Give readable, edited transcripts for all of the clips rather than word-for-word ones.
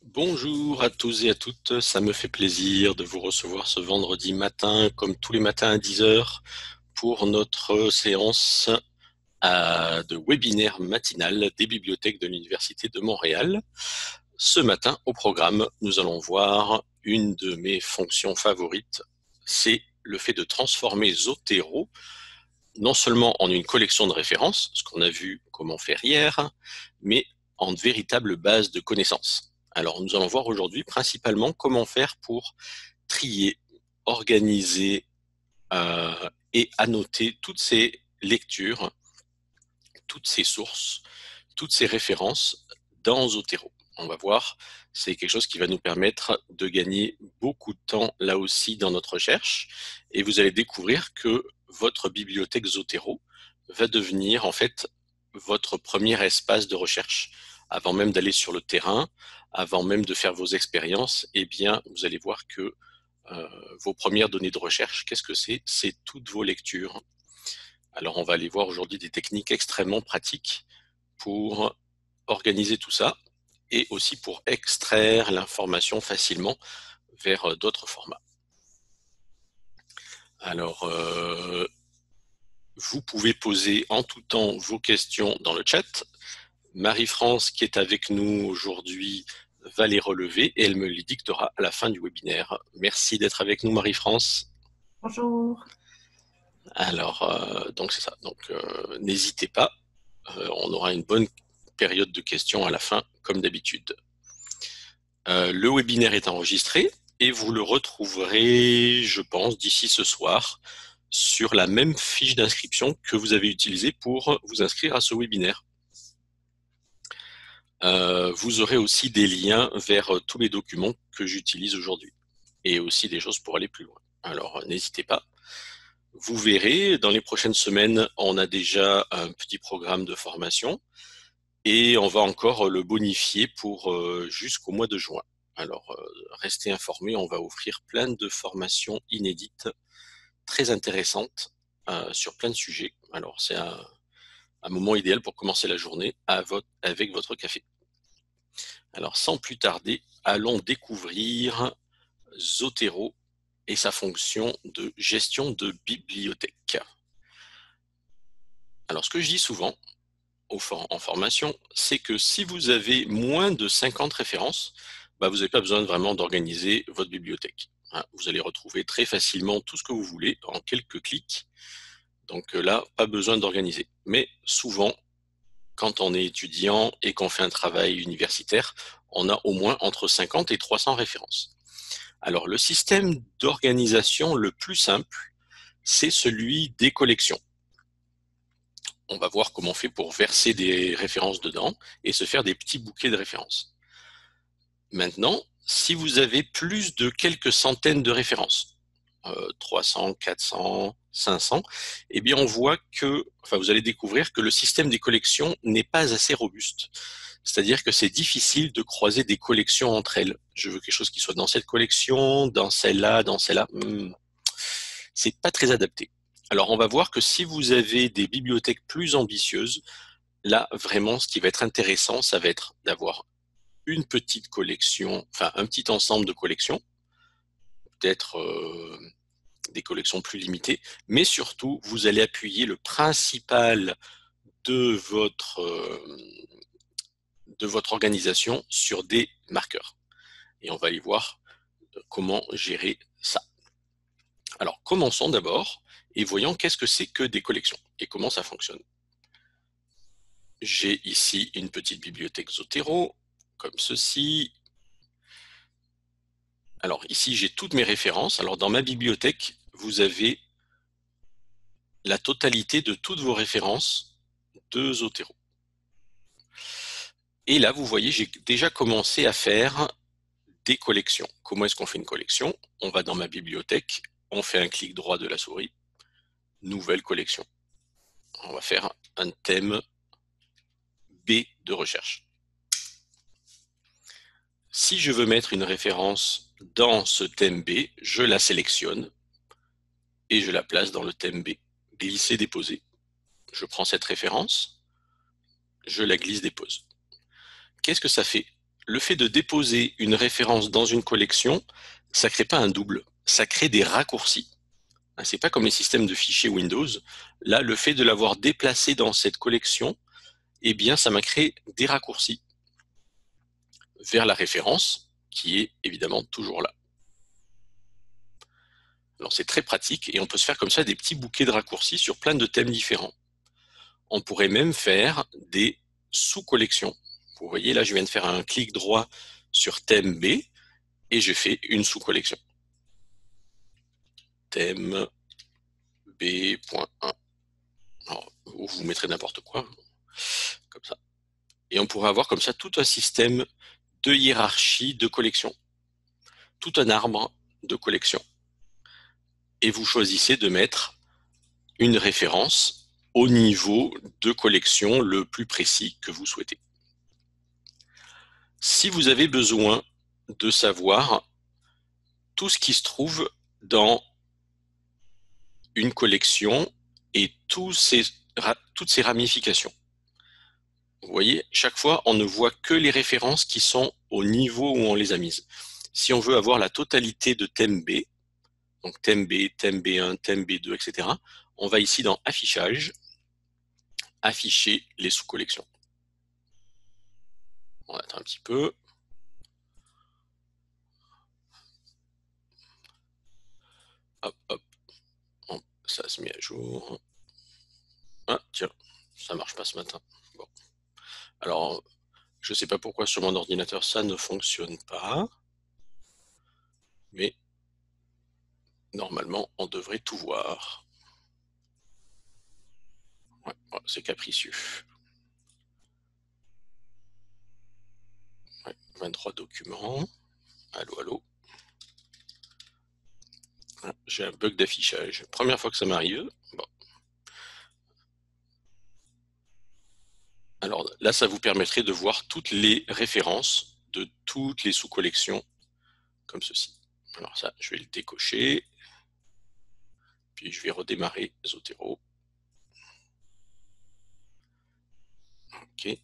Bonjour à tous et à toutes, ça me fait plaisir de vous recevoir ce vendredi matin, comme tous les matins à 10 heures, pour notre séance de webinaire matinal des bibliothèques de l'Université de Montréal. Ce matin, au programme, nous allons voir une de mes fonctions favorites, c'est le fait de transformer Zotero non seulement en une collection de références, ce qu'on a vu comment faire hier, mais en de véritables bases de connaissances. Alors nous allons voir aujourd'hui principalement comment faire pour trier, organiser et annoter toutes ces lectures, toutes ces sources, toutes ces références dans Zotero. On va voir, c'est quelque chose qui va nous permettre de gagner beaucoup de temps là aussi dans notre recherche. Et vous allez découvrir que votre bibliothèque Zotero va devenir en fait votre premier espace de recherche. Avant même d'aller sur le terrain, avant même de faire vos expériences, eh bien, vous allez voir que vos premières données de recherche, qu'est-ce que c'est? C'est toutes vos lectures. Alors, on va aller voir aujourd'hui des techniques extrêmement pratiques pour organiser tout ça et aussi pour extraire l'information facilement vers d'autres formats. Alors, vous pouvez poser en tout temps vos questions dans le chat. Marie-France, qui est avec nous aujourd'hui, va les relever et elle me les dictera à la fin du webinaire. Merci d'être avec nous, Marie-France. Bonjour. Alors, donc c'est ça. Donc, n'hésitez pas. On aura une bonne période de questions à la fin, comme d'habitude. Le webinaire est enregistré et vous le retrouverez, je pense, d'ici ce soir sur la même fiche d'inscription que vous avez utilisée pour vous inscrire à ce webinaire. Vous aurez aussi des liens vers tous les documents que j'utilise aujourd'hui et aussi des choses pour aller plus loin. Alors, n'hésitez pas. Vous verrez, dans les prochaines semaines, on a déjà un petit programme de formation et on va encore le bonifier pour jusqu'au mois de juin. Alors, restez informés, on va offrir plein de formations inédites, très intéressantes, sur plein de sujets. Alors, c'est un moment idéal pour commencer la journée avec votre café. Alors, sans plus tarder, allons découvrir Zotero et sa fonction de gestion de bibliothèque. Alors, ce que je dis souvent en formation, c'est que si vous avez moins de 50 références, vous n'avez pas besoin vraiment d'organiser votre bibliothèque. Vous allez retrouver très facilement tout ce que vous voulez en quelques clics. Donc là, pas besoin d'organiser. Mais souvent, quand on est étudiant et qu'on fait un travail universitaire, on a au moins entre 50 et 300 références. Alors le système d'organisation le plus simple, c'est celui des collections. On va voir comment on fait pour verser des références dedans et se faire des petits bouquets de références. Maintenant, si vous avez plus de quelques centaines de références, 300, 400, 500, eh bien on voit que, vous allez découvrir que le système des collections n'est pas assez robuste. C'est-à-dire que c'est difficile de croiser des collections entre elles. Je veux quelque chose qui soit dans cette collection, dans celle-là, dans celle-là. C'est pas très adapté. Alors on va voir que si vous avez des bibliothèques plus ambitieuses, là vraiment ce qui va être intéressant, ça va être d'avoir une petite collection, un petit ensemble de collections, peut-être des collections plus limitées, mais surtout vous allez appuyer le principal de votre organisation sur des marqueurs. Et on va aller voir comment gérer ça. Alors commençons d'abord et voyons qu'est-ce que c'est que des collections et comment ça fonctionne. J'ai ici une petite bibliothèque Zotero, comme ceci. Alors ici, j'ai toutes mes références. Alors dans ma bibliothèque, vous avez la totalité de toutes vos références de Zotero. Et là, vous voyez, j'ai déjà commencé à faire des collections. Comment est-ce qu'on fait une collection? On va dans ma bibliothèque, on fait un clic droit de la souris, nouvelle collection. On va faire un thème B de recherche. Si je veux mettre une référence dans ce thème B, je la sélectionne et je la place dans le thème B. Glisser, déposer. Je prends cette référence, je la glisse, dépose. Qu'est-ce que ça fait? le fait de déposer une référence dans une collection, ça ne crée pas un double, ça crée des raccourcis. C'est pas comme les systèmes de fichiers Windows. Là, le fait de l'avoir déplacé dans cette collection, eh bien, ça m'a créé des raccourcis vers la référence, qui est évidemment toujours là. Alors, c'est très pratique et on peut se faire comme ça des petits bouquets de raccourcis sur plein de thèmes différents. On pourrait même faire des sous-collections. Vous voyez, là, je viens de faire un clic droit sur thème B et j'ai fait une sous-collection. Thème B.1. Alors, vous mettrez n'importe quoi, comme ça. Et on pourrait avoir comme ça tout un système de hiérarchie de collection, tout un arbre de collection. Et vous choisissez de mettre une référence au niveau de collection le plus précis que vous souhaitez. Si vous avez besoin de savoir tout ce qui se trouve dans une collection et toutes ces ramifications, vous voyez, chaque fois, on ne voit que les références qui sont au niveau où on les a mises. Si on veut avoir la totalité de thème B, donc thème B, thème B1, thème B2, etc., on va ici dans Affichage, afficher les sous-collections. On attend un petit peu. Hop, hop. Bon, ça se met à jour. Ah, tiens, ça marche pas ce matin. Bon. Alors, je ne sais pas pourquoi sur mon ordinateur ça ne fonctionne pas. Mais normalement, on devrait tout voir. Ouais, c'est capricieux. Ouais, 23 documents. Allô, allô. Ah, j'ai un bug d'affichage. Première fois que ça m'arrive. Bon. Alors là, ça vous permettrait de voir toutes les références de toutes les sous-collections comme ceci. Alors ça, je vais le décocher. Puis je vais redémarrer Zotero. OK.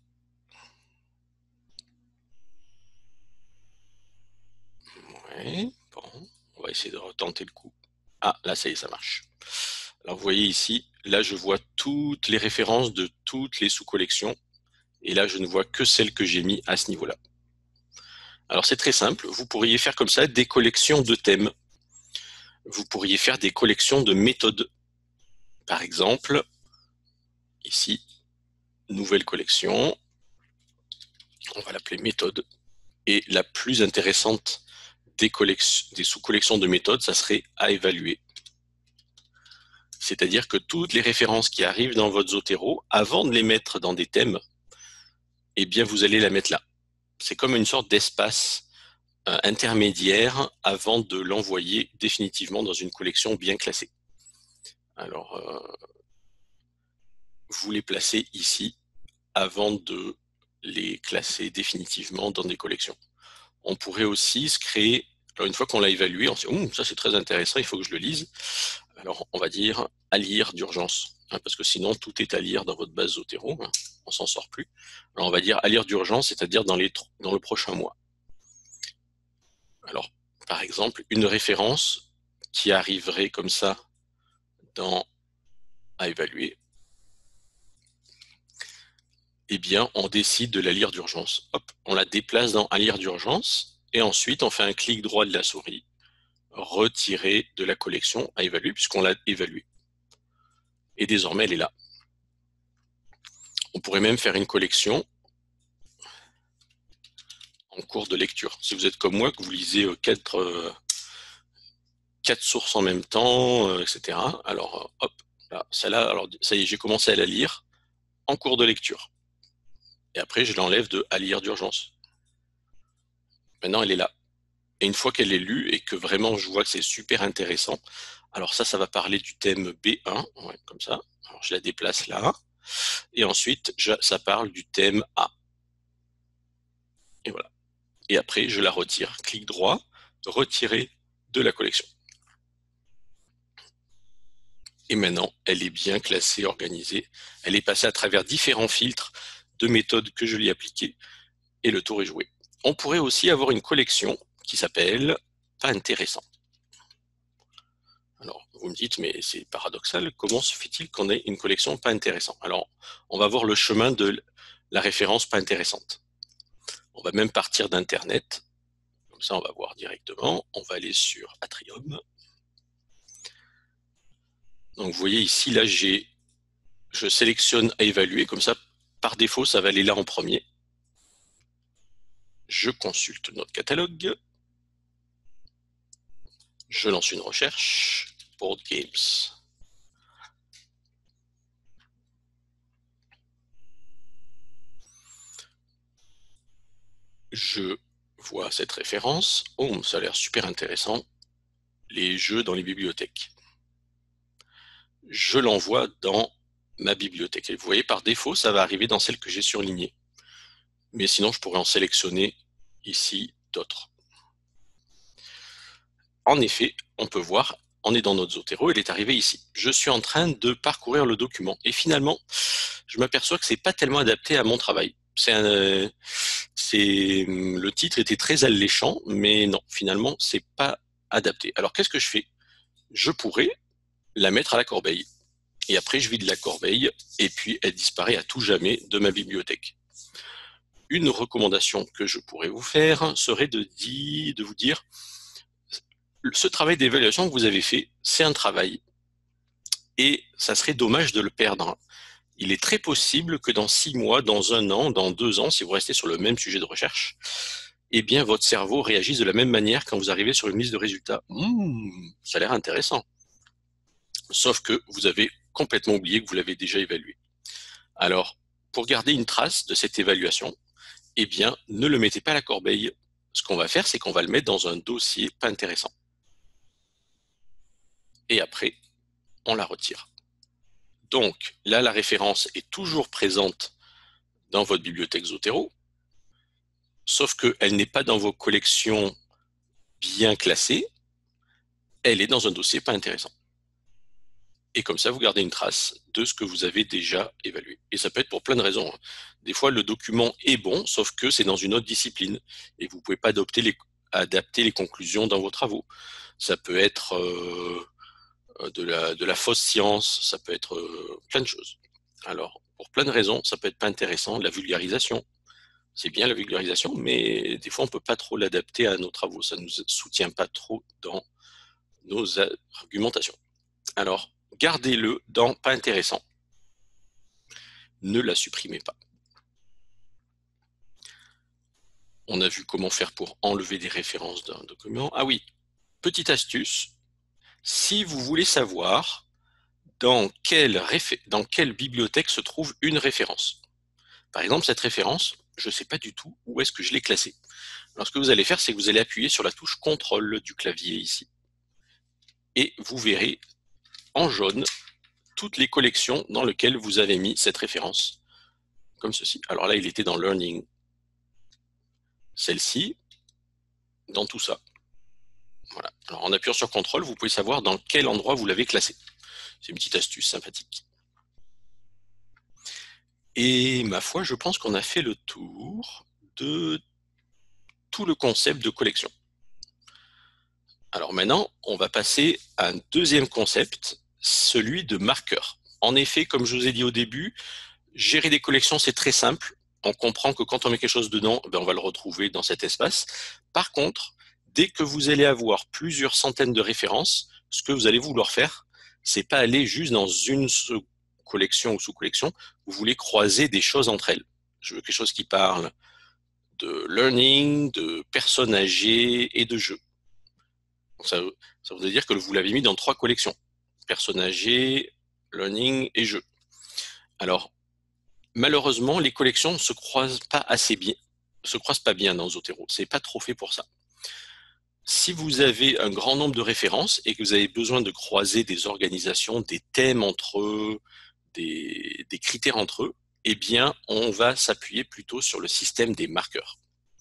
Ouais, bon, on va essayer de retenter le coup. Ah, là, ça y est, ça marche. Alors, vous voyez ici, là, je vois toutes les références de toutes les sous-collections. Et là, je ne vois que celles que j'ai mis à ce niveau-là. Alors, c'est très simple. Vous pourriez faire comme ça des collections de thèmes. Vous pourriez faire des collections de méthodes. Par exemple, ici, nouvelle collection. On va l'appeler méthode. Et la plus intéressante des sous-collections de méthodes, ça serait à évaluer. C'est-à-dire que toutes les références qui arrivent dans votre Zotero, avant de les mettre dans des thèmes, eh bien, vous allez la mettre là. C'est comme une sorte d'espace intermédiaire avant de l'envoyer définitivement dans une collection bien classée. Alors, vous les placez ici avant de les classer définitivement dans des collections. On pourrait aussi se créer, alors une fois qu'on l'a évalué, on se dit, ça c'est très intéressant, il faut que je le lise. Alors, on va dire à lire d'urgence, parce que sinon, tout est à lire dans votre base Zotero, on s'en sort plus. Alors, on va dire à lire d'urgence, c'est-à-dire dans le prochain mois. Alors, par exemple, une référence qui arriverait comme ça à évaluer, eh bien, on décide de la lire d'urgence. Hop, on la déplace dans à lire d'urgence, et ensuite, on fait un clic droit de la souris, retirer de la collection à évaluer, puisqu'on l'a évaluée. Et désormais, elle est là. On pourrait même faire une collection en cours de lecture. Si vous êtes comme moi, que vous lisez quatre sources en même temps, etc. Alors, hop, là, celle-là, alors ça y est, j'ai commencé à la lire en cours de lecture. Et après, je l'enlève de à lire d'urgence. Maintenant, elle est là. Et une fois qu'elle est lue et que vraiment je vois que c'est super intéressant, alors ça va parler du thème B1, ouais, comme ça. Alors je la déplace là. Et ensuite, ça parle du thème A. Et voilà. Et après, je la retire. Clic droit, retirer de la collection. Et maintenant, elle est bien classée, organisée. Elle est passée à travers différents filtres de méthodes que je lui ai appliquées. Et le tour est joué. on pourrait aussi avoir une collection qui s'appelle « Pas intéressant ». Alors, vous me dites, mais c'est paradoxal, comment se fait-il qu'on ait une collection pas intéressante? Alors, on va voir le chemin de la référence pas intéressante. On va même partir d'Internet. Comme ça, on va voir directement. On va aller sur Atrium. Donc, vous voyez ici, là, je sélectionne à évaluer. Comme ça, par défaut, ça va aller là en premier. Je consulte notre catalogue. Je lance une recherche. Board Games. Je vois cette référence. Oh, ça a l'air super intéressant. Les jeux dans les bibliothèques. Je l'envoie dans ma bibliothèque. Et vous voyez, par défaut, ça va arriver dans celle que j'ai surlignée. Mais sinon, je pourrais en sélectionner ici d'autres. En effet, on peut voir, on est dans notre Zotero, elle est arrivée ici. Je suis en train de parcourir le document. Et finalement, je m'aperçois que c'est pas tellement adapté à mon travail. Le titre était très alléchant, mais non, finalement, c'est pas adapté. Alors, qu'est-ce que je fais? Je pourrais la mettre à la corbeille. Et après, je vide la corbeille, et puis elle disparaît à tout jamais de ma bibliothèque. Une recommandation que je pourrais vous faire serait de vous dire, ce travail d'évaluation que vous avez fait, c'est un travail, et ça serait dommage de le perdre. Il est très possible que dans 6 mois, dans 1 an, dans 2 ans, si vous restez sur le même sujet de recherche, eh bien, votre cerveau réagisse de la même manière quand vous arrivez sur une liste de résultats. Ça a l'air intéressant. Sauf que vous avez complètement oublié que vous l'avez déjà évalué. Alors, pour garder une trace de cette évaluation, eh bien, ne le mettez pas à la corbeille. Ce qu'on va faire, c'est qu'on va le mettre dans un dossier pas intéressant. Et après, on la retire. Donc, là, la référence est toujours présente dans votre bibliothèque Zotero, sauf qu'elle n'est pas dans vos collections bien classées, elle est dans un dossier pas intéressant. Et comme ça, vous gardez une trace de ce que vous avez déjà évalué. Et ça peut être pour plein de raisons. Des fois, le document est bon, sauf que c'est dans une autre discipline. Et vous ne pouvez pas adapter les conclusions dans vos travaux. Ça peut être de la fausse science, ça peut être plein de choses. Alors, pour plein de raisons, ça peut être pas intéressant. La vulgarisation, c'est bien la vulgarisation, mais des fois, on ne peut pas trop l'adapter à nos travaux. Ça ne nous soutient pas trop dans nos argumentations. Alors, gardez-le dans pas intéressant. Ne la supprimez pas. On a vu comment faire pour enlever des références d'un document. Ah oui, petite astuce. Si vous voulez savoir dans quelle bibliothèque se trouve une référence. Par exemple, cette référence, je ne sais pas du tout où est-ce que je l'ai classée. Alors, ce que vous allez faire, c'est que vous allez appuyer sur la touche CTRL du clavier ici. Et vous verrez en jaune toutes les collections dans lesquelles vous avez mis cette référence, comme ceci. Alors là, il était dans Learning. Celle-ci, dans tout ça. Voilà. Alors, en appuyant sur CTRL, vous pouvez savoir dans quel endroit vous l'avez classé. C'est une petite astuce sympathique. Et ma foi, je pense qu'on a fait le tour de tout le concept de collection. Alors maintenant, on va passer à un deuxième concept, celui de marqueur. En effet, comme je vous ai dit au début, gérer des collections, c'est très simple. On comprend que quand on met quelque chose dedans, on va le retrouver dans cet espace. Par contre, dès que vous allez avoir plusieurs centaines de références, ce que vous allez vouloir faire, c'est pas aller juste dans une collection ou sous-collection, vous voulez croiser des choses entre elles. Je veux quelque chose qui parle de learning, de personnes âgées et de jeux. Donc ça voudrait dire que vous l'avez mis dans 3 collections. Personnes âgées, learning et jeux. Alors, malheureusement, les collections ne se croisent pas assez bien, se croisent pas bien dans Zotero. C'est pas trop fait pour ça. Si vous avez un grand nombre de références et que vous avez besoin de croiser des organisations, des thèmes entre eux, des critères entre eux, eh bien, on va s'appuyer plutôt sur le système des marqueurs.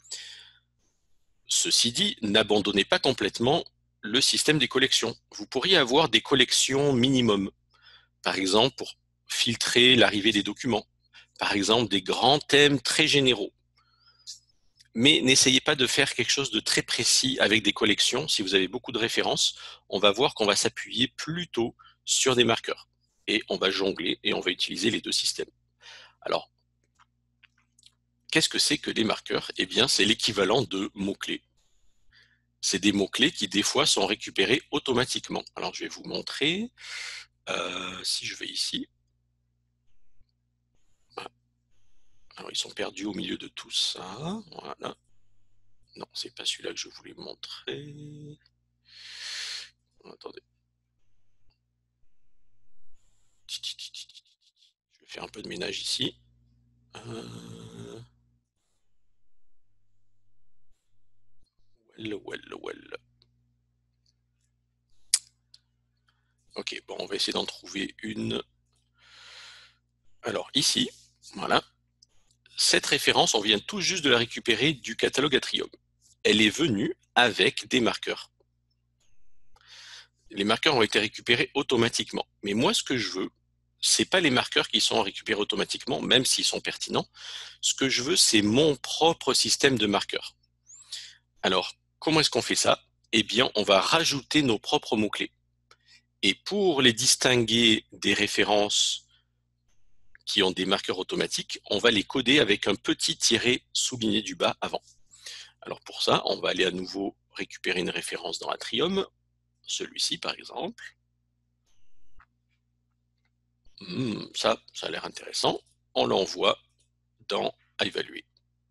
Ceci dit, n'abandonnez pas complètement le système des collections. Vous pourriez avoir des collections minimum, par exemple pour filtrer l'arrivée des documents, par exemple des grands thèmes très généraux. Mais n'essayez pas de faire quelque chose de très précis avec des collections. Si vous avez beaucoup de références, on va voir qu'on va s'appuyer plutôt sur des marqueurs. Et on va jongler et on va utiliser les deux systèmes. Alors, qu'est-ce que c'est que des marqueurs? Eh bien, c'est l'équivalent de mots-clés. C'est des mots-clés qui, des fois, sont récupérés automatiquement. Alors, je vais vous montrer. Si je vais ici. Alors, ils sont perdus au milieu de tout ça. Voilà. Non, c'est pas celui-là que je voulais montrer. Attendez. Je vais faire un peu de ménage ici. Well. Ok, bon, on va essayer d'en trouver une. Alors, ici, voilà. Cette référence, on vient tout juste de la récupérer du catalogue Atrium. Elle est venue avec des marqueurs. Les marqueurs ont été récupérés automatiquement. Mais moi, ce que je veux, c'est pas les marqueurs qui sont récupérés automatiquement, même s'ils sont pertinents. Ce que je veux, c'est mon propre système de marqueurs. Alors, comment est-ce qu'on fait ça? Eh bien, on va rajouter nos propres mots-clés. Et pour les distinguer des références qui ont des marqueurs automatiques, on va les coder avec un petit tiret souligné du bas avant. Alors pour ça, on va aller à nouveau récupérer une référence dans Atrium, celui-ci par exemple. Ça a l'air intéressant. On l'envoie dans à évaluer.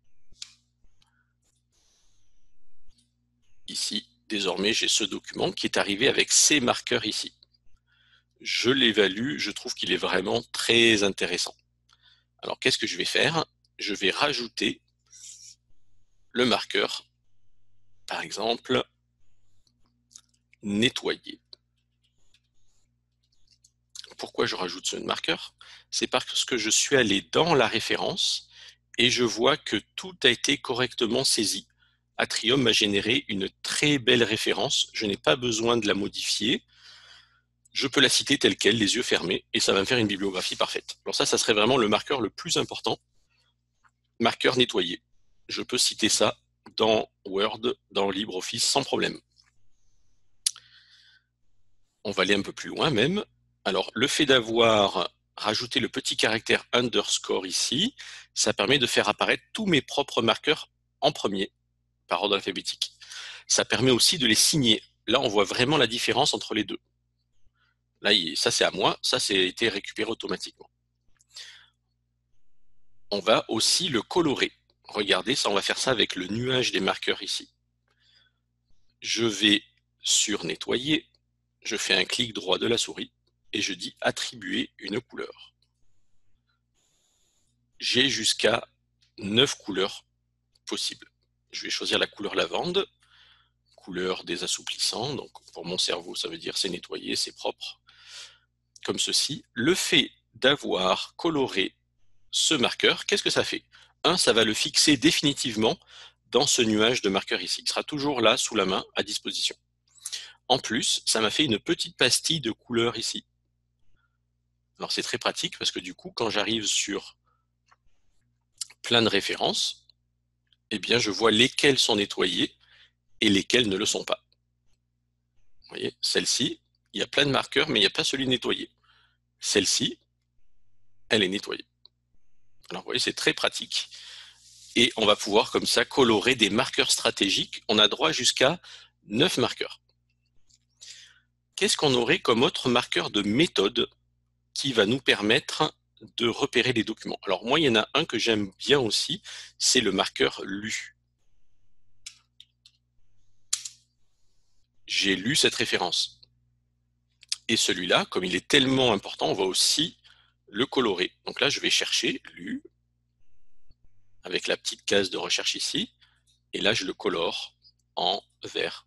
Ici, désormais, j'ai ce document qui est arrivé avec ces marqueurs ici. Je l'évalue, je trouve qu'il est vraiment très intéressant. Alors qu'est-ce que je vais faire? Je vais rajouter le marqueur, par exemple, nettoyer. Pourquoi je rajoute ce marqueur? C'est parce que je suis allé dans la référence et je vois que tout a été correctement saisi. Atrium m'a généré une très belle référence, je n'ai pas besoin de la modifier, je peux la citer telle quelle, les yeux fermés, et ça va me faire une bibliographie parfaite. Alors ça serait vraiment le marqueur le plus important, marqueur nettoyé. Je peux citer ça dans Word, dans LibreOffice, sans problème. On va aller un peu plus loin même. Alors, le fait d'avoir rajouté le petit caractère underscore ici, ça permet de faire apparaître tous mes propres marqueurs en premier, par ordre alphabétique. Ça permet aussi de les signer. Là, on voit vraiment la différence entre les deux. Là, ça c'est à moi, ça c'est été récupéré automatiquement. On va aussi le colorer. Regardez, ça, on va faire ça avec le nuage des marqueurs ici. Je vais sur nettoyer, je fais un clic droit de la souris et je dis attribuer une couleur. J'ai jusqu'à 9 couleurs possibles. Je vais choisir la couleur lavande, couleur des assouplissants, donc pour mon cerveau ça veut dire c'est nettoyé, c'est propre, comme ceci. Le fait d'avoir coloré ce marqueur, qu'est-ce que ça fait? Ça va le fixer définitivement dans ce nuage de marqueurs ici. Il sera toujours là, sous la main, à disposition. En plus, ça m'a fait une petite pastille de couleurs ici. Alors c'est très pratique parce que du coup, quand j'arrive sur plein de références, eh bien je vois lesquelles sont nettoyées et lesquelles ne le sont pas. Vous voyez, celle-ci, il y a plein de marqueurs, mais il n'y a pas celui nettoyé. Celle-ci, elle est nettoyée. Alors vous voyez, c'est très pratique. Et on va pouvoir comme ça colorer des marqueurs stratégiques. On a droit jusqu'à 9 marqueurs. Qu'est-ce qu'on aurait comme autre marqueur de méthode qui va nous permettre de repérer les documents? Alors moi, il y en a un que j'aime bien aussi, c'est le marqueur lu. J'ai lu cette référence. Et celui-là, comme il est tellement important, on va aussi le colorer. Donc là, je vais chercher lu avec la petite case de recherche ici, et là, je le colore en vert.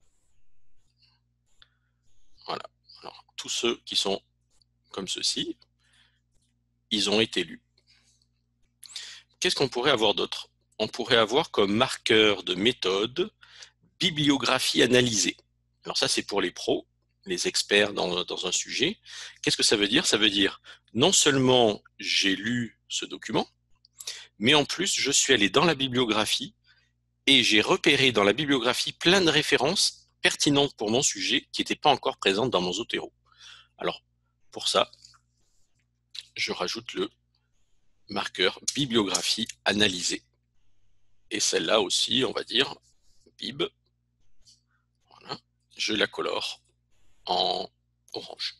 Voilà. Alors, tous ceux qui sont comme ceci, ils ont été lus. Qu'est-ce qu'on pourrait avoir d'autre? On pourrait avoir comme marqueur de méthode bibliographie analysée. Alors ça, c'est pour les pros, les experts dans un sujet. Qu'est-ce que ça veut dire? Ça veut dire non seulement j'ai lu ce document, mais en plus, je suis allé dans la bibliographie et j'ai repéré dans la bibliographie plein de références pertinentes pour mon sujet qui n'étaient pas encore présentes dans mon Zotero. Alors, pour ça, je rajoute le marqueur bibliographie analysée. Et celle-là aussi, on va dire bib. Voilà. Je la colore en orange.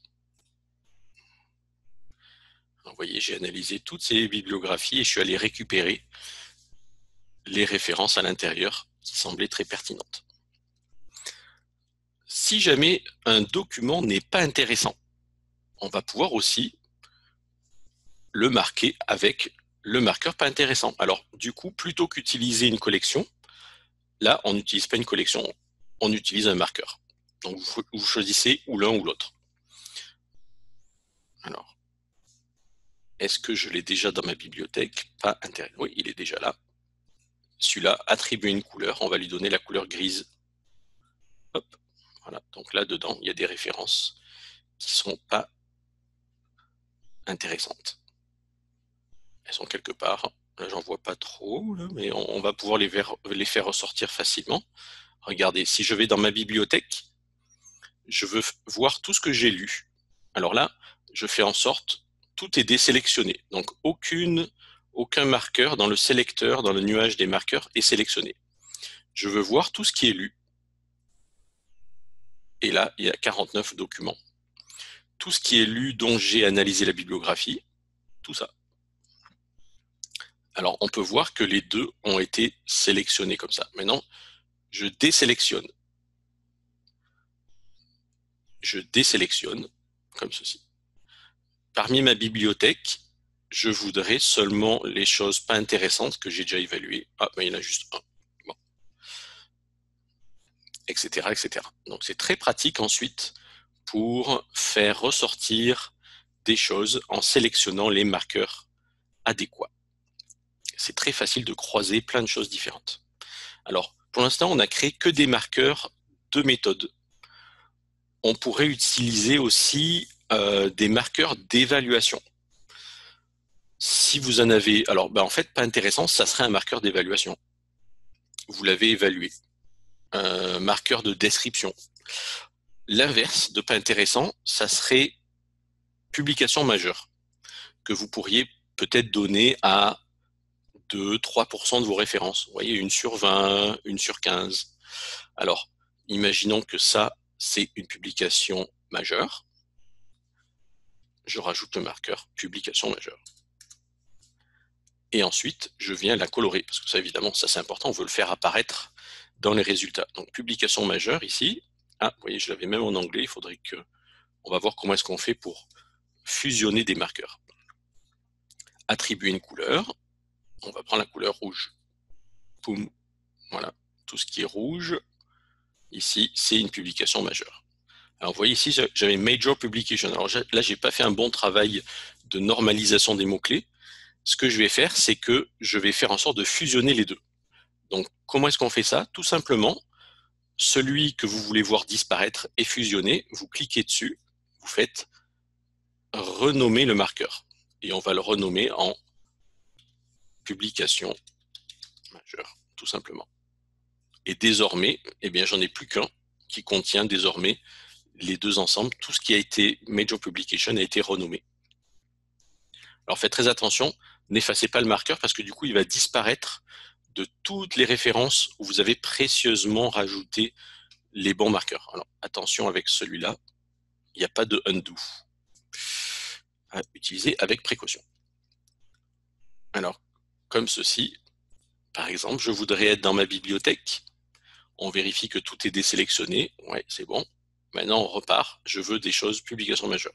Vous voyez, j'ai analysé toutes ces bibliographies et je suis allé récupérer les références à l'intérieur qui semblaient très pertinentes. Si jamais un document n'est pas intéressant, on va pouvoir aussi le marquer avec le marqueur pas intéressant. Alors, du coup, plutôt qu'utiliser une collection, là, on n'utilise pas une collection, on utilise un marqueur. Donc, vous choisissez ou l'un ou l'autre. Alors, est-ce que je l'ai déjà dans ma bibliothèque? Pas intéressant. Oui, il est déjà là. Celui-là, attribuer une couleur, on va lui donner la couleur grise. Hop, voilà. Donc là, dedans, il y a des références qui ne sont pas intéressantes. Elles sont quelque part. Là, j'en vois pas trop, là, mais on va pouvoir les faire ressortir facilement. Regardez, si je vais dans ma bibliothèque, je veux voir tout ce que j'ai lu. Alors là, je fais en sorte, tout est désélectionné. Donc aucun marqueur dans le sélecteur, dans le nuage des marqueurs est sélectionné. Je veux voir tout ce qui est lu. Et là, il y a 49 documents. Tout ce qui est lu dont j'ai analysé la bibliographie, tout ça. Alors, on peut voir que les deux ont été sélectionnés comme ça. Maintenant, je désélectionne. Je désélectionne comme ceci. Parmi ma bibliothèque, je voudrais seulement les choses pas intéressantes que j'ai déjà évaluées. Ah, mais il y en a juste un. Bon. Etc., etc. Donc, c'est très pratique ensuite pour faire ressortir des choses en sélectionnant les marqueurs adéquats. C'est très facile de croiser plein de choses différentes. Alors, pour l'instant, on n'a créé que des marqueurs de méthode. On pourrait utiliser aussi des marqueurs d'évaluation. Si vous en avez, alors en fait, pas intéressant, ça serait un marqueur d'évaluation. Vous l'avez évalué. Un marqueur de description. L'inverse de pas intéressant, ça serait publication majeure, que vous pourriez peut-être donner à 2-3% de vos références. Vous voyez, 1 sur 20, 1 sur 15. Alors, imaginons que ça, c'est une publication majeure. Je rajoute le marqueur publication majeure. Et ensuite, je viens la colorer, parce que ça, évidemment, ça c'est important, on veut le faire apparaître dans les résultats. Donc, publication majeure ici. Ah, vous voyez, je l'avais même en anglais, il faudrait que... On va voir comment est-ce qu'on fait pour fusionner des marqueurs. Attribuer une couleur. On va prendre la couleur rouge. Poum. Voilà. Tout ce qui est rouge, ici, c'est une publication majeure. Alors, vous voyez ici, j'avais Major Publication. Alors là, j'ai pas fait un bon travail de normalisation des mots-clés. Ce que je vais faire, c'est que je vais faire en sorte de fusionner les deux. Donc, comment est-ce qu'on fait ça? Tout simplement, celui que vous voulez voir disparaître est fusionné, vous cliquez dessus, vous faites renommer le marqueur. Et on va le renommer en publication majeure, tout simplement. Et désormais, eh bien, j'en ai plus qu'un qui contient désormais les deux ensemble. Tout ce qui a été Major Publication a été renommé. Alors faites très attention, n'effacez pas le marqueur parce que du coup, il va disparaître de toutes les références où vous avez précieusement rajouté les bons marqueurs. Alors attention avec celui-là, il n'y a pas de undo. À utiliser avec précaution. Alors, comme ceci, par exemple, je voudrais être dans ma bibliothèque. On vérifie que tout est désélectionné. Ouais, c'est bon. Maintenant, on repart. Je veux des choses publication majeure.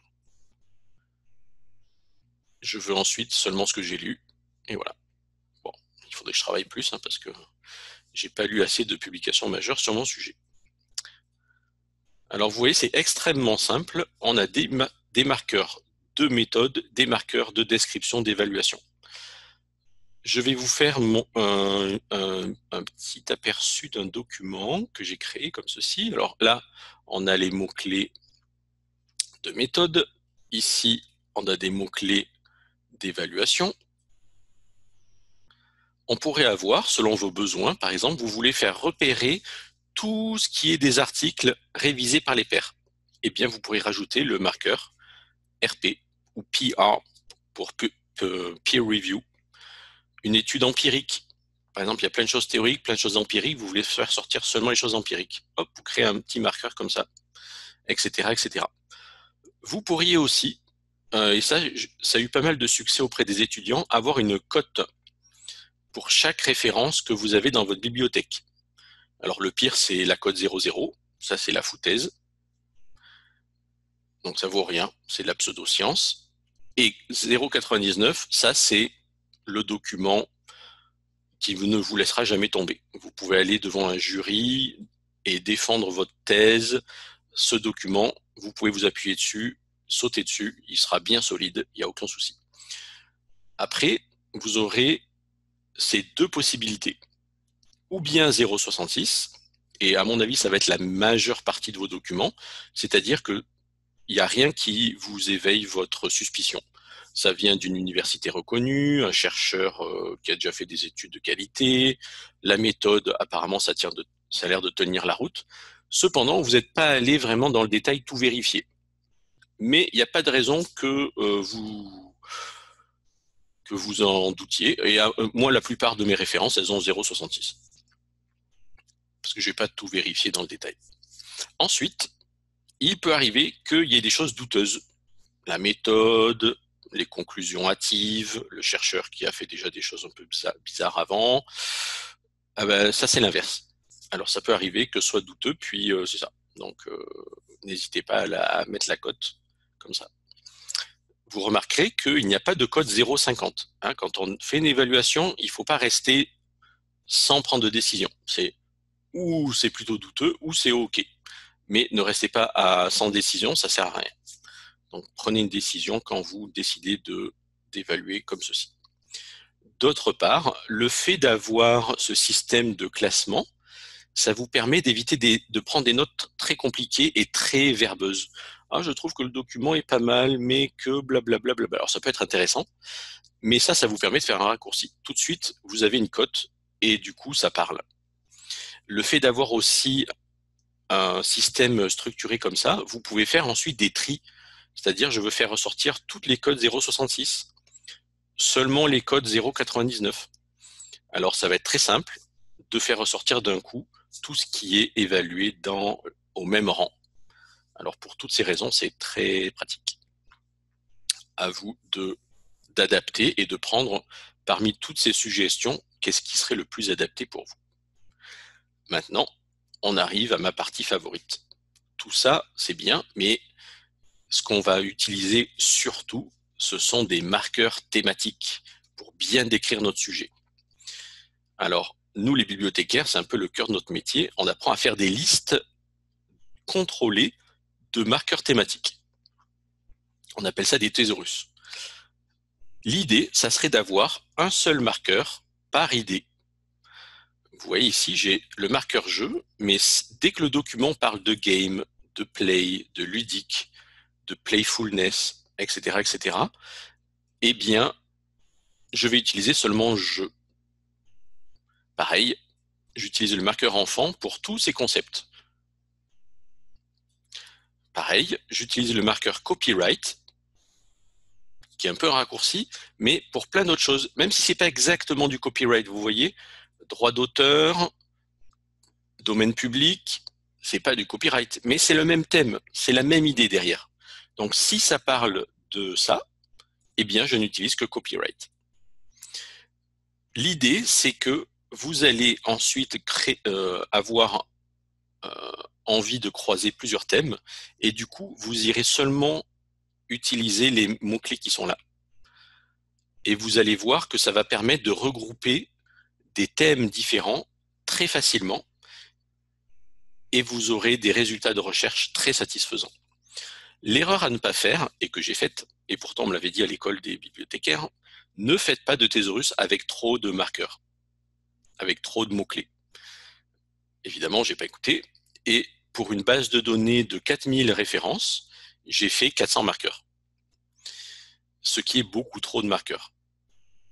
Je veux ensuite seulement ce que j'ai lu. Et voilà. Bon, il faudrait que je travaille plus hein, parce que j'ai pas lu assez de publications majeures sur mon sujet. Alors, vous voyez, c'est extrêmement simple. On a des marqueurs de méthode, des marqueurs de description, d'évaluation. Je vais vous faire un petit aperçu d'un document que j'ai créé comme ceci. Alors là, on a les mots-clés de méthode. Ici, on a des mots-clés d'évaluation. on pourrait avoir, selon vos besoins, par exemple, vous voulez faire repérer tout ce qui est des articles révisés par les pairs. Eh bien, vous pourrez rajouter le marqueur RP ou PR pour Peer Review, une étude empirique. Par exemple, il y a plein de choses théoriques, plein de choses empiriques, vous voulez faire sortir seulement les choses empiriques. Hop, vous créez un petit marqueur comme ça, etc., etc. Vous pourriez aussi, et ça a eu pas mal de succès auprès des étudiants, avoir une cote pour chaque référence que vous avez dans votre bibliothèque. Alors le pire, c'est la cote 00, ça c'est la foutaise. Donc ça vaut rien, c'est de la pseudo-science. Et 0,99, ça c'est le document qui ne vous laissera jamais tomber. Vous pouvez aller devant un jury et défendre votre thèse. Ce document, vous pouvez vous appuyer dessus, sauter dessus, il sera bien solide, il n'y a aucun souci. Après, vous aurez ces deux possibilités. Ou bien 0,66, et à mon avis, ça va être la majeure partie de vos documents, c'est-à-dire qu'il n'y a rien qui vous éveille votre suspicion. Ça vient d'une université reconnue, un chercheur qui a déjà fait des études de qualité, la méthode, apparemment, ça a l'air de tenir la route. Cependant, vous n'êtes pas allé vraiment dans le détail tout vérifier. Mais il n'y a pas de raison que vous en doutiez. Et moi, la plupart de mes références, elles ont 0,66. Parce que je ne vais pas tout vérifier dans le détail. Ensuite, il peut arriver qu'il y ait des choses douteuses. La méthode, les conclusions hâtives, le chercheur qui a fait déjà des choses un peu bizarres avant. Ah ben, ça, c'est l'inverse. Alors, ça peut arriver que ce soit douteux, puis c'est ça. Donc, n'hésitez pas à mettre la cote comme ça. Vous remarquerez qu'il n'y a pas de code 0,50. Hein, quand on fait une évaluation, il ne faut pas rester sans prendre de décision. C'est ou c'est plutôt douteux, ou c'est OK. Mais ne restez pas sans décision, ça ne sert à rien. Donc, prenez une décision quand vous décidez d'évaluer comme ceci. D'autre part, le fait d'avoir ce système de classement, ça vous permet d'éviter de prendre des notes très compliquées et très verbeuses. Ah, je trouve que le document est pas mal, mais que blablabla. Alors, ça peut être intéressant, mais ça vous permet de faire un raccourci. Tout de suite, vous avez une cote et du coup, ça parle. Le fait d'avoir aussi un système structuré comme ça, vous pouvez faire ensuite des tris. C'est-à-dire, je veux faire ressortir toutes les codes 0,66, seulement les codes 0,99. Alors, ça va être très simple de faire ressortir d'un coup tout ce qui est évalué au même rang. Alors, pour toutes ces raisons, c'est très pratique. À vous d'adapter et de prendre parmi toutes ces suggestions, qu'est-ce qui serait le plus adapté pour vous. Maintenant, on arrive à ma partie favorite. Tout ça, c'est bien, mais ce qu'on va utiliser surtout, ce sont des marqueurs thématiques pour bien décrire notre sujet. Alors, nous, les bibliothécaires, c'est un peu le cœur de notre métier. On apprend à faire des listes contrôlées de marqueurs thématiques. On appelle ça des thésaurus. L'idée, ça serait d'avoir un seul marqueur par idée. Vous voyez ici, j'ai le marqueur jeu, mais dès que le document parle de game, de play, de ludique, de playfulness, etc., etc., eh bien, je vais utiliser seulement jeu. Pareil, j'utilise le marqueur enfant pour tous ces concepts. Pareil, j'utilise le marqueur copyright, qui est un peu un raccourci, mais pour plein d'autres choses, même si ce n'est pas exactement du copyright, vous voyez, droit d'auteur, domaine public, c'est pas du copyright, mais c'est le même thème, c'est la même idée derrière. Donc si ça parle de ça, eh bien je n'utilise que copyright. L'idée, c'est que vous allez ensuite avoir envie de croiser plusieurs thèmes, et du coup, vous irez seulement utiliser les mots-clés qui sont là. Et vous allez voir que ça va permettre de regrouper des thèmes différents très facilement, et vous aurez des résultats de recherche très satisfaisants. L'erreur à ne pas faire, et que j'ai faite, et pourtant on me l'avait dit à l'école des bibliothécaires, ne faites pas de thésaurus avec trop de marqueurs, avec trop de mots-clés. Évidemment, je n'ai pas écouté, et pour une base de données de 4000 références, j'ai fait 400 marqueurs, ce qui est beaucoup trop de marqueurs.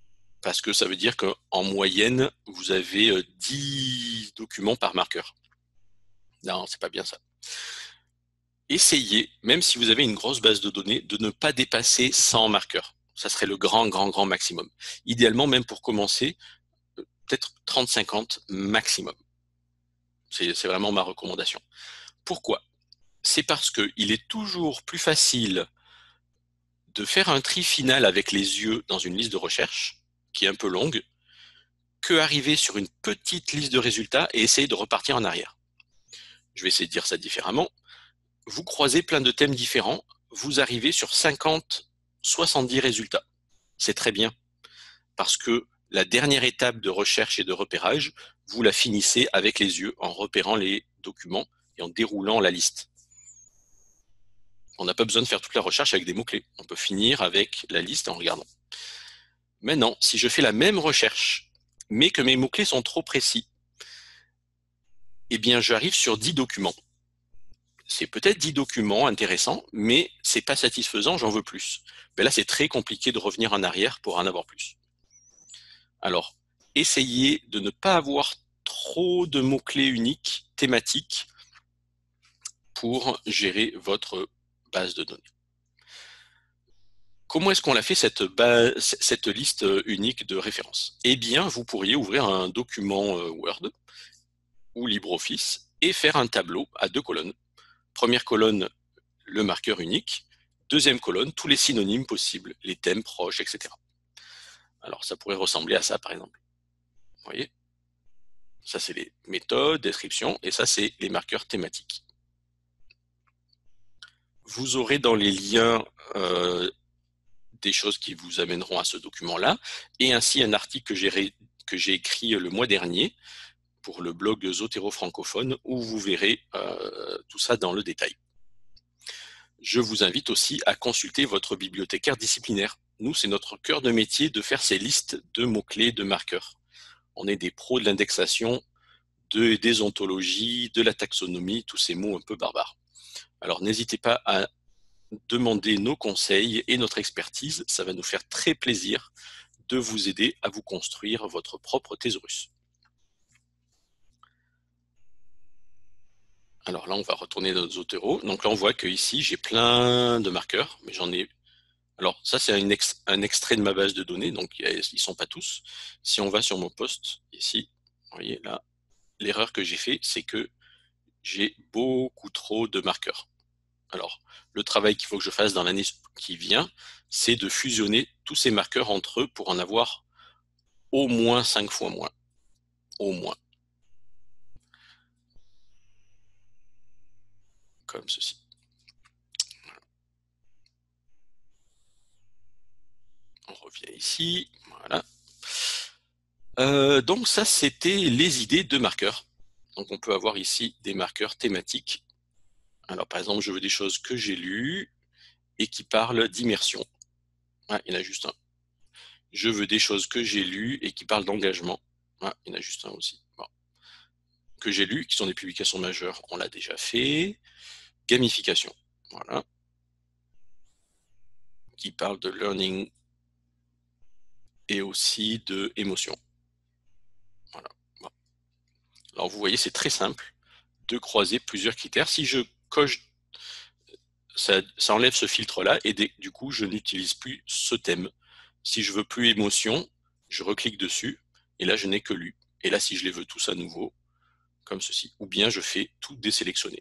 parce que ça veut dire qu'en moyenne, vous avez 10 documents par marqueur. Non, c'est pas bien ça. Essayez, même si vous avez une grosse base de données, de ne pas dépasser 100 marqueurs. Ça serait le grand maximum. Idéalement, même pour commencer, peut-être 30-50 maximum. C'est vraiment ma recommandation. Pourquoi? C'est parce qu'il est toujours plus facile de faire un tri final avec les yeux dans une liste de recherche, qui est un peu longue, que arriver sur une petite liste de résultats et essayer de repartir en arrière. Je vais essayer de dire ça différemment. Vous croisez plein de thèmes différents, vous arrivez sur 50, 70 résultats. C'est très bien, parce que la dernière étape de recherche et de repérage, vous la finissez avec les yeux en repérant les documents et en déroulant la liste. On n'a pas besoin de faire toute la recherche avec des mots-clés. On peut finir avec la liste en regardant. Maintenant, si je fais la même recherche, mais que mes mots-clés sont trop précis, eh bien, j'arrive sur 10 documents. C'est peut-être 10 documents intéressants, mais c'est pas satisfaisant, j'en veux plus. Mais là, c'est très compliqué de revenir en arrière pour en avoir plus. Alors, essayez de ne pas avoir trop de mots-clés uniques, thématiques, pour gérer votre base de données. Comment est-ce qu'on l'a fait cette liste unique de références? Eh bien, vous pourriez ouvrir un document Word ou LibreOffice et faire un tableau à 2 colonnes. Première colonne, le marqueur unique. Deuxième colonne, tous les synonymes possibles, les thèmes proches, etc. Alors, ça pourrait ressembler à ça, par exemple. Vous voyez? Ça, c'est les méthodes, descriptions, et ça, c'est les marqueurs thématiques. Vous aurez dans les liens des choses qui vous amèneront à ce document-là, et ainsi un article que j'ai écrit le mois dernier pour le blog Zotero francophone, où vous verrez tout ça dans le détail. Je vous invite aussi à consulter votre bibliothécaire disciplinaire. Nous, c'est notre cœur de métier de faire ces listes de mots-clés, de marqueurs. On est des pros de l'indexation, des ontologies, de la taxonomie, tous ces mots un peu barbares. Alors n'hésitez pas à demander nos conseils et notre expertise, ça va nous faire très plaisir de vous aider à vous construire votre propre thésaurus. Alors là, on va retourner dans Zotero. Donc là, on voit que ici, j'ai plein de marqueurs, mais j'en ai... Alors ça, c'est un extrait de ma base de données, donc ils ne sont pas tous. Si on va sur mon poste, ici, vous voyez là, l'erreur que j'ai fait, c'est que j'ai beaucoup trop de marqueurs. Alors, le travail qu'il faut que je fasse dans l'année qui vient, c'est de fusionner tous ces marqueurs entre eux pour en avoir au moins 5 fois moins. Au moins. Comme ceci. On revient ici. Voilà. Donc ça, c'était les idées de marqueurs. Donc on peut avoir ici des marqueurs thématiques. Alors par exemple, je veux des choses que j'ai lues et qui parlent d'immersion. Ah, il y en a juste un. Je veux des choses que j'ai lues et qui parlent d'engagement. Ah, il y en a juste un aussi. Bon. Que j'ai lues, qui sont des publications majeures, on l'a déjà fait. Gamification. Voilà. Qui parle de learning et aussi de émotion. Voilà. Bon. Alors vous voyez, c'est très simple de croiser plusieurs critères. Si je coche, ça enlève ce filtre-là et du coup, je n'utilise plus ce thème. Si je veux plus émotion, je reclique dessus et là, je n'ai que lu. Et là, si je les veux tous à nouveau, comme ceci, ou bien je fais tout désélectionner.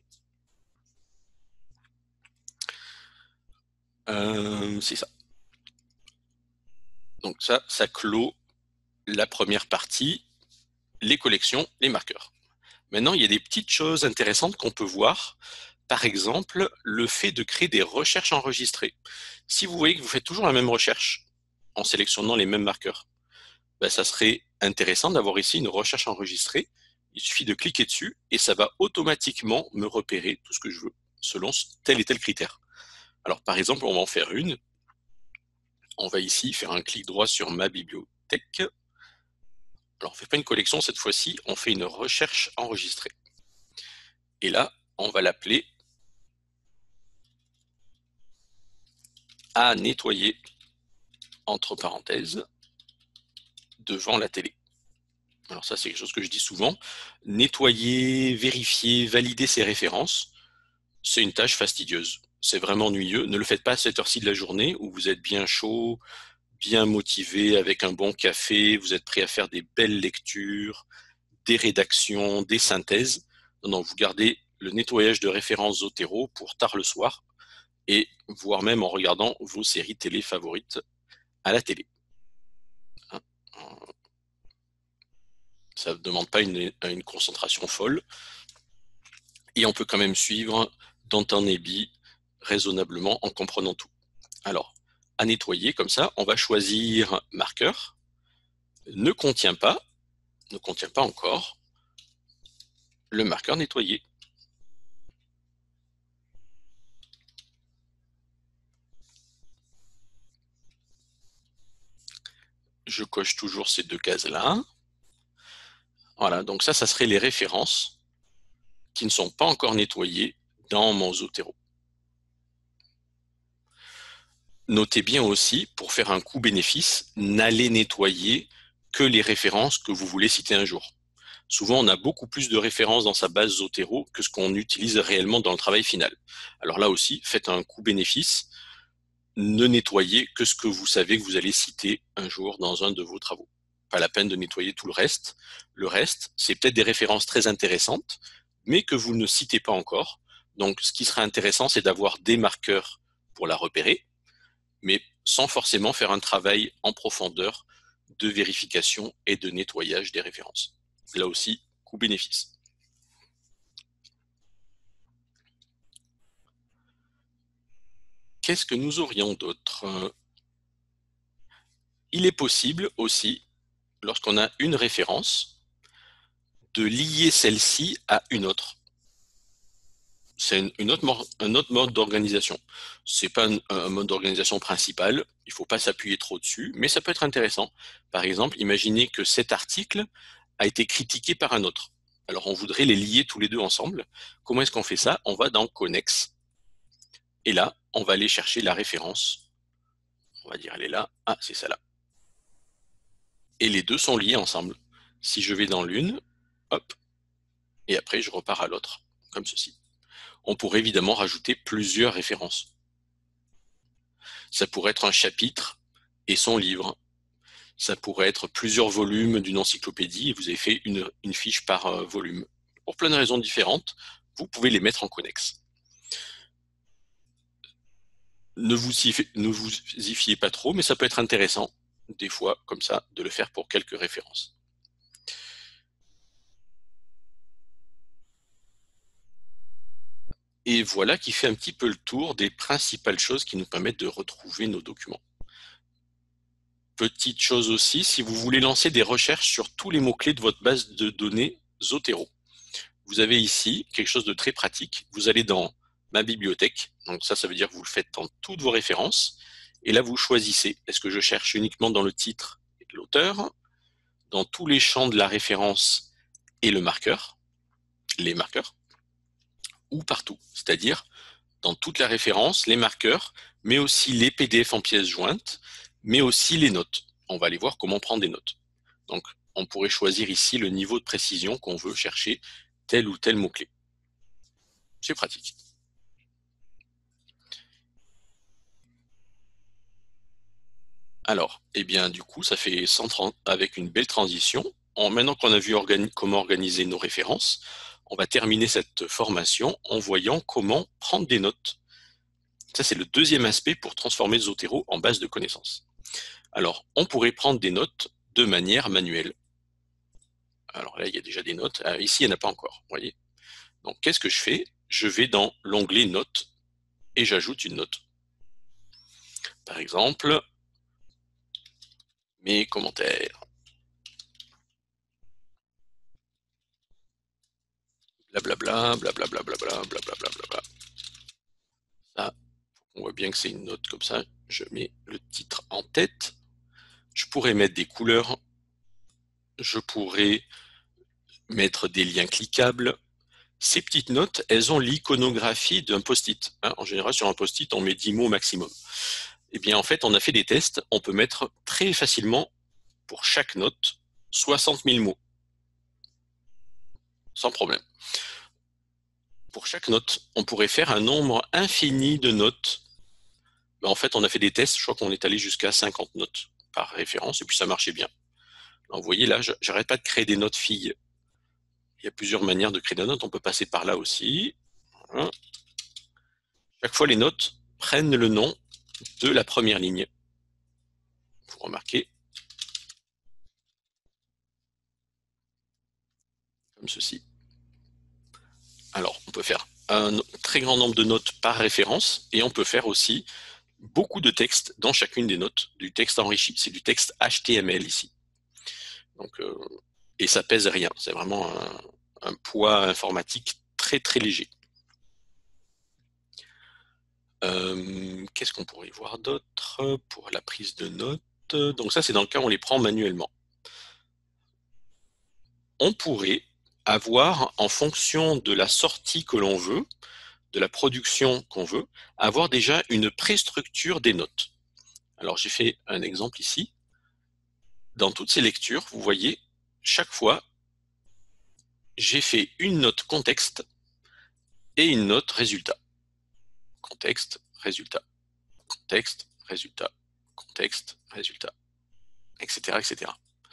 C'est ça. Donc ça clôt la première partie, les collections, les marqueurs. Maintenant, il y a des petites choses intéressantes qu'on peut voir. Par exemple, le fait de créer des recherches enregistrées. Si vous voyez que vous faites toujours la même recherche en sélectionnant les mêmes marqueurs, ben, ça serait intéressant d'avoir ici une recherche enregistrée. Il suffit de cliquer dessus et ça va automatiquement me repérer tout ce que je veux selon tel et tel critère. Alors par exemple, on va en faire une. On va ici faire un clic droit sur ma bibliothèque. Alors on ne fait pas une collection cette fois-ci, on fait une recherche enregistrée. Et là, on va l'appeler à nettoyer entre parenthèses devant la télé. Alors ça, c'est quelque chose que je dis souvent. Nettoyer, vérifier, valider ses références, c'est une tâche fastidieuse. C'est vraiment ennuyeux. Ne le faites pas à cette heure-ci de la journée où vous êtes bien chaud, bien motivé, avec un bon café, vous êtes prêt à faire des belles lectures, des rédactions, des synthèses. Non, non, vous gardez le nettoyage de références Zotero pour tard le soir et voire même en regardant vos séries télé favorites à la télé. Ça ne demande pas une concentration folle et on peut quand même suivre Downton Abbey raisonnablement en comprenant tout. Alors, à nettoyer comme ça, on va choisir marqueur, ne contient pas encore le marqueur nettoyé. Je coche toujours ces deux cases-là. Voilà, donc ça serait les références qui ne sont pas encore nettoyées dans mon Zotero. Notez bien aussi, pour faire un coût-bénéfice, n'allez nettoyer que les références que vous voulez citer un jour. Souvent, on a beaucoup plus de références dans sa base Zotero que ce qu'on utilise réellement dans le travail final. Alors là aussi, faites un coût-bénéfice. Ne nettoyez que ce que vous savez que vous allez citer un jour dans un de vos travaux. Pas la peine de nettoyer tout le reste. Le reste, c'est peut-être des références très intéressantes, mais que vous ne citez pas encore. Donc, ce qui serait intéressant, c'est d'avoir des marqueurs pour la repérer, mais sans forcément faire un travail en profondeur de vérification et de nettoyage des références. Là aussi, coût-bénéfice. Qu'est-ce que nous aurions d'autre? Il est possible aussi, lorsqu'on a une référence, de lier celle-ci à une autre. C'est un autre mode d'organisation. C'est pas un mode d'organisation principal, il ne faut pas s'appuyer trop dessus, mais ça peut être intéressant. Par exemple, imaginez que cet article a été critiqué par un autre. Alors on voudrait les lier tous les deux ensemble. Comment est-ce qu'on fait ça? On va dans Connex, et là, on va aller chercher la référence. On va dire, elle est là. Ah, c'est ça là. Et les deux sont liés ensemble. Si je vais dans l'une, hop, et après je repars à l'autre, comme ceci. On pourrait évidemment rajouter plusieurs références. Ça pourrait être un chapitre et son livre. Ça pourrait être plusieurs volumes d'une encyclopédie et vous avez fait une fiche par volume. Pour plein de raisons différentes, vous pouvez les mettre en connexe. Ne vous y fiez pas trop, mais ça peut être intéressant, des fois, comme ça, de le faire pour quelques références. Et voilà qui fait un petit peu le tour des principales choses qui nous permettent de retrouver nos documents. Petite chose aussi, si vous voulez lancer des recherches sur tous les mots-clés de votre base de données Zotero, vous avez ici quelque chose de très pratique. Vous allez dans ma bibliothèque, donc ça veut dire que vous le faites dans toutes vos références, et là vous choisissez, est-ce que je cherche uniquement dans le titre et l'auteur, dans tous les champs de la référence et le marqueur, les marqueurs, ou partout, c'est-à-dire dans toute la référence, les marqueurs, mais aussi les PDF en pièces jointes, mais aussi les notes. On va aller voir comment prendre des notes. Donc, on pourrait choisir ici le niveau de précision qu'on veut chercher tel ou tel mot-clé. C'est pratique. Alors, eh bien, du coup, ça fait avec une belle transition. Maintenant qu'on a vu comment organiser nos références, on va terminer cette formation en voyant comment prendre des notes. Ça, c'est le deuxième aspect pour transformer Zotero en base de connaissances. Alors, on pourrait prendre des notes de manière manuelle. Alors là, il y a déjà des notes. Ici, il n'y en a pas encore, vous voyez. Donc, qu'est-ce que je fais? Je vais dans l'onglet Notes et j'ajoute une note. Par exemple, mes commentaires. Blablabla, blablabla, blablabla, blablabla. Ça, on voit bien que c'est une note comme ça. Je mets le titre en tête. Je pourrais mettre des couleurs. Je pourrais mettre des liens cliquables. Ces petites notes, elles ont l'iconographie d'un post-it. En général, sur un post-it, on met 10 mots maximum. Eh bien, en fait, on a fait des tests. On peut mettre très facilement pour chaque note 60 000 mots. Sans problème. Pour chaque note, on pourrait faire un nombre infini de notes. En fait, on a fait des tests, je crois qu'on est allé jusqu'à 50 notes par référence, et puis ça marchait bien. Alors, vous voyez là, j'arrête pas de créer des notes filles. Il y a plusieurs manières de créer des notes, on peut passer par là aussi. Voilà. Chaque fois, les notes prennent le nom de la première ligne. Vous remarquez, comme ceci. Alors, on peut faire un très grand nombre de notes par référence, et on peut faire aussi beaucoup de texte dans chacune des notes, du texte enrichi. C'est du texte HTML ici. Donc, et ça pèse rien. C'est vraiment un poids informatique très très léger. Qu'est-ce qu'on pourrait voir d'autre pour la prise de notes? Donc ça, c'est dans le cas où on les prend manuellement. On pourrait avoir, en fonction de la sortie que l'on veut, de la production qu'on veut, avoir déjà une préstructure des notes. Alors j'ai fait un exemple ici. Dans toutes ces lectures, vous voyez, chaque fois, j'ai fait une note contexte et une note résultat. Contexte, résultat, contexte, résultat, contexte, résultat, etc., etc.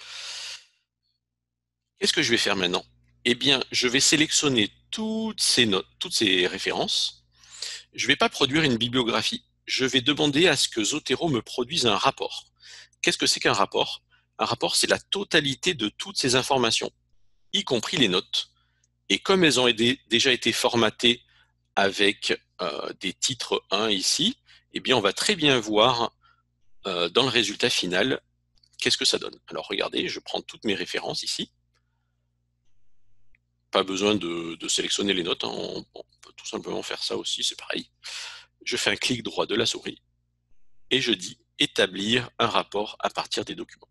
Qu'est-ce que je vais faire maintenant? Eh bien, je vais sélectionner toutes ces notes, toutes ces références. Je ne vais pas produire une bibliographie. Je vais demander à ce que Zotero me produise un rapport. Qu'est-ce que c'est qu'un rapport? Un rapport, c'est la totalité de toutes ces informations, y compris les notes. Et comme elles ont déjà été formatées avec des titres 1 ici, eh bien, on va très bien voir dans le résultat final qu'est-ce que ça donne. Alors, regardez, je prends toutes mes références ici. Pas besoin de sélectionner les notes, hein. On peut tout simplement faire ça aussi, c'est pareil. Je fais un clic droit de la souris et je dis établir un rapport à partir des documents.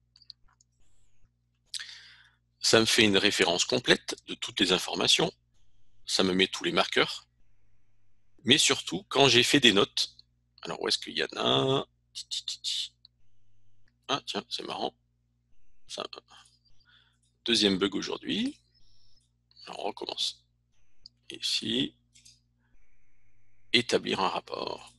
Ça me fait une référence complète de toutes les informations, ça me met tous les marqueurs, mais surtout quand j'ai fait des notes. Alors où est-ce qu'il y en a? Ah tiens, c'est marrant. Ça... Deuxième bug aujourd'hui. Alors on recommence. Ici, établir un rapport.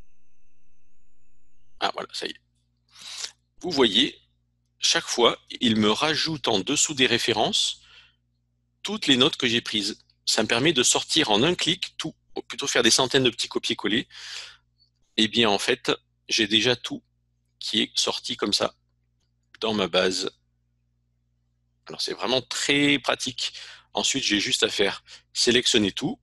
Ah voilà, ça y est. Vous voyez, chaque fois, il me rajoute en dessous des références toutes les notes que j'ai prises. Ça me permet de sortir en un clic tout, ou plutôt faire des centaines de petits copier-coller. Eh bien, en fait, j'ai déjà tout qui est sorti comme ça dans ma base. Alors, c'est vraiment très pratique. Ensuite, j'ai juste à faire sélectionner tout.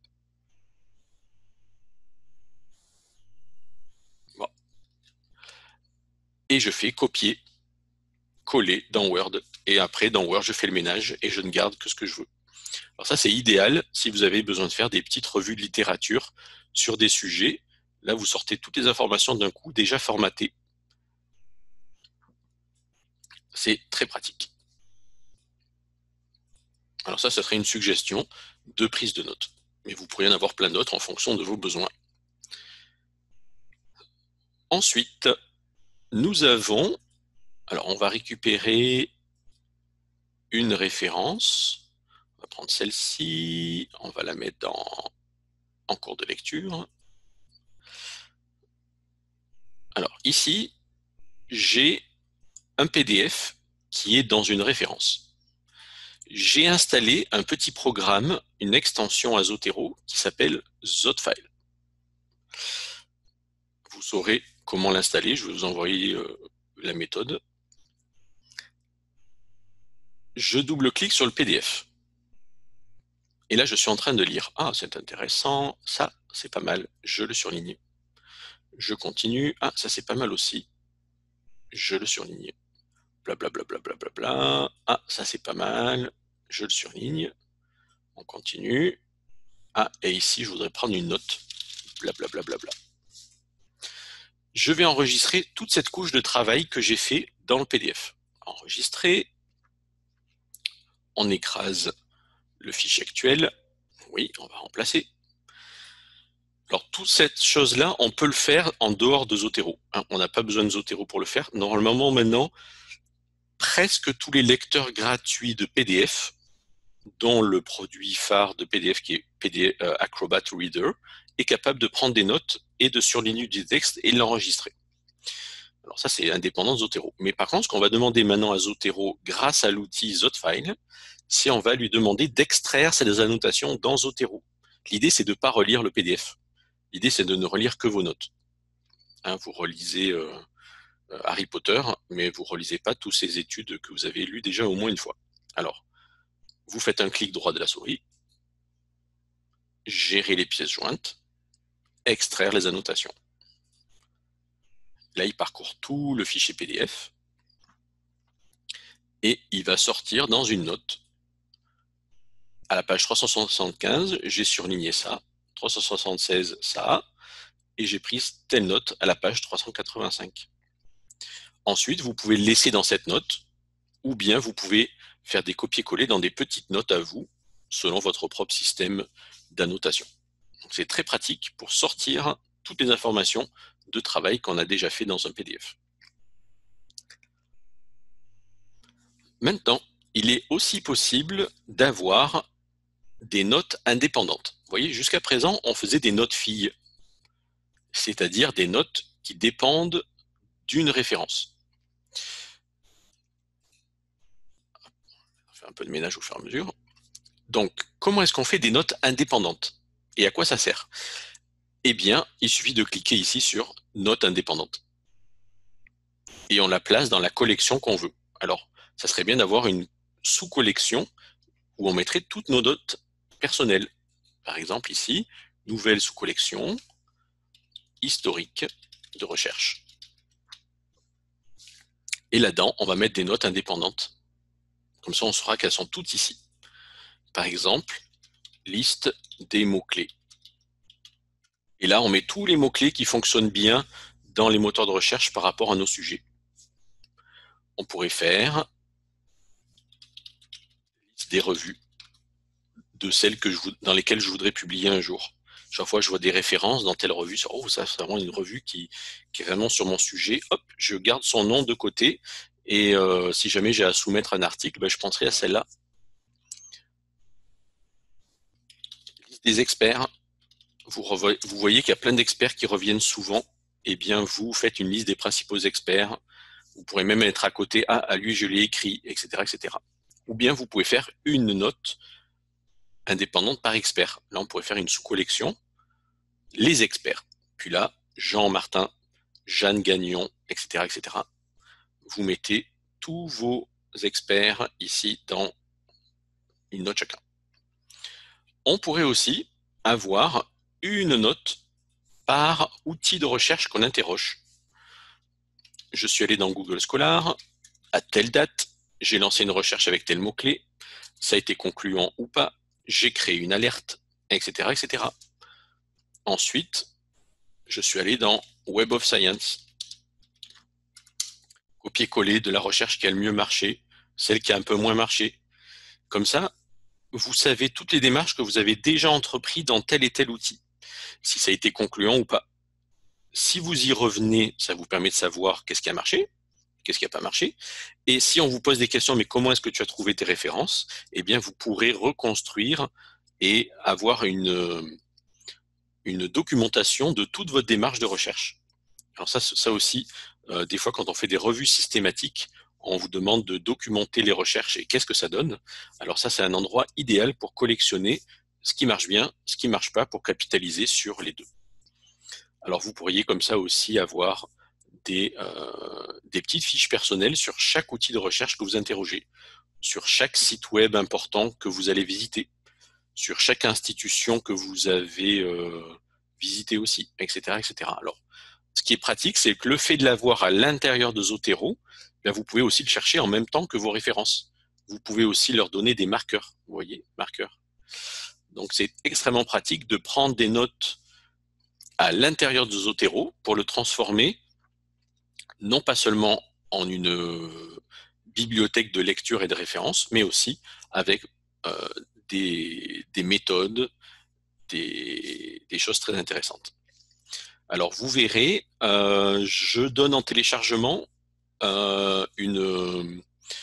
Bon. Et je fais copier, coller dans Word. Et après, dans Word, je fais le ménage et je ne garde que ce que je veux. Alors ça, c'est idéal si vous avez besoin de faire des petites revues de littérature sur des sujets. Là, vous sortez toutes les informations d'un coup, déjà formatées. C'est très pratique. Alors ça serait une suggestion de prise de notes. Mais vous pourriez en avoir plein d'autres en fonction de vos besoins. Ensuite, nous avons... Alors, on va récupérer une référence. On va prendre celle-ci. On va la mettre en cours de lecture. Alors, ici, j'ai un PDF qui est dans une référence. J'ai installé un petit programme, une extension à Zotero qui s'appelle Zotfile. Vous saurez comment l'installer, je vais vous envoyer la méthode. Je double-clique sur le PDF. Et là, je suis en train de lire. Ah, c'est intéressant, ça, c'est pas mal, je le surligne. Je continue. Ah, ça, c'est pas mal aussi. Je le surligne. Blablabla. Bla, bla, bla, bla, bla. Ah, ça, c'est pas mal. Je le surligne. On continue. Ah, et ici, je voudrais prendre une note. Blablabla. Bla, bla, bla. Je vais enregistrer toute cette couche de travail que j'ai fait dans le PDF. Enregistrer. On écrase le fichier actuel. Oui, on va remplacer. Alors, toute cette chose-là, on peut le faire en dehors de Zotero. On n'a pas besoin de Zotero pour le faire. Normalement, maintenant, presque tous les lecteurs gratuits de PDF, dont le produit phare de PDF qui est Acrobat Reader, est capable de prendre des notes et de surligner du texte et l'enregistrer. Alors ça, c'est indépendant de Zotero. Mais par contre, ce qu'on va demander maintenant à Zotero grâce à l'outil Zotfile, c'est on va lui demander d'extraire ces annotations dans Zotero. L'idée, c'est de ne pas relire le PDF. L'idée, c'est de ne relire que vos notes. Hein, vous relisez Harry Potter, mais vous ne relisez pas toutes ces études que vous avez lues déjà au moins une fois. Alors, vous faites un clic droit de la souris, gérer les pièces jointes, extraire les annotations. Là, il parcourt tout le fichier PDF et il va sortir dans une note. À la page 375, j'ai surligné ça, 376 ça, et j'ai pris telle note à la page 385. Ensuite, vous pouvez le laisser dans cette note, ou bien vous pouvez faire des copier-coller dans des petites notes à vous, selon votre propre système d'annotation. C'est très pratique pour sortir toutes les informations de travail qu'on a déjà fait dans un PDF. Maintenant, il est aussi possible d'avoir des notes indépendantes. Vous voyez, jusqu'à présent, on faisait des notes filles, c'est-à-dire des notes qui dépendent d'une référence. On va faire un peu de ménage au fur et à mesure. Donc, comment est-ce qu'on fait des notes indépendantes? Et à quoi ça sert? Eh bien, il suffit de cliquer ici sur Notes indépendantes. Et on la place dans la collection qu'on veut. Alors, ça serait bien d'avoir une sous-collection où on mettrait toutes nos notes personnelles. Par exemple, ici, nouvelle sous-collection, historique de recherche. Et là-dedans, on va mettre des notes indépendantes. Comme ça, on saura qu'elles sont toutes ici. Par exemple, liste des mots-clés. Et là, on met tous les mots-clés qui fonctionnent bien dans les moteurs de recherche par rapport à nos sujets. On pourrait faire des revues de celles dans lesquelles je voudrais publier un jour. Chaque fois que je vois des références dans telle revue, oh, ça c'est vraiment une revue qui est vraiment sur mon sujet, hop, je garde son nom de côté et si jamais j'ai à soumettre un article, ben, je penserai à celle-là. Liste des experts, vous voyez qu'il y a plein d'experts qui reviennent souvent, et bien vous faites une liste des principaux experts, vous pourrez même être à côté, ah, à lui je l'ai écrit, etc., etc. Ou bien vous pouvez faire une note indépendante par expert. Là, on pourrait faire une sous-collection, les experts. Puis là, Jean Martin, Jeanne Gagnon, etc., etc. Vous mettez tous vos experts ici dans une note chacun. On pourrait aussi avoir une note par outil de recherche qu'on interroge. Je suis allé dans Google Scholar, à telle date, j'ai lancé une recherche avec tel mot-clé, ça a été concluant ou pas, j'ai créé une alerte, etc., etc. Ensuite, je suis allé dans Web of Science, copier-coller de la recherche qui a le mieux marché, celle qui a un peu moins marché. Comme ça, vous savez toutes les démarches que vous avez déjà entreprises dans tel et tel outil, si ça a été concluant ou pas. Si vous y revenez, ça vous permet de savoir qu'est-ce qui a marché, qu'est-ce qui n'a pas marché. Et si on vous pose des questions, mais comment est-ce que tu as trouvé tes références? Eh bien, vous pourrez reconstruire et avoir une documentation de toute votre démarche de recherche. Alors ça aussi, des fois, quand on fait des revues systématiques, on vous demande de documenter les recherches et qu'est-ce que ça donne. Alors ça, c'est un endroit idéal pour collectionner ce qui marche bien, ce qui ne marche pas, pour capitaliser sur les deux. Alors vous pourriez comme ça aussi avoir des petites fiches personnelles sur chaque outil de recherche que vous interrogez, sur chaque site web important que vous allez visiter, sur chaque institution que vous avez visité aussi, etc., etc. Alors, ce qui est pratique, c'est que le fait de l'avoir à l'intérieur de Zotero, ben vous pouvez aussi le chercher en même temps que vos références. Vous pouvez aussi leur donner des marqueurs, vous voyez, marqueurs. Donc c'est extrêmement pratique de prendre des notes à l'intérieur de Zotero pour le transformer non pas seulement en une bibliothèque de lecture et de référence, mais aussi avec des méthodes, des choses très intéressantes. Alors vous verrez, je donne en téléchargement une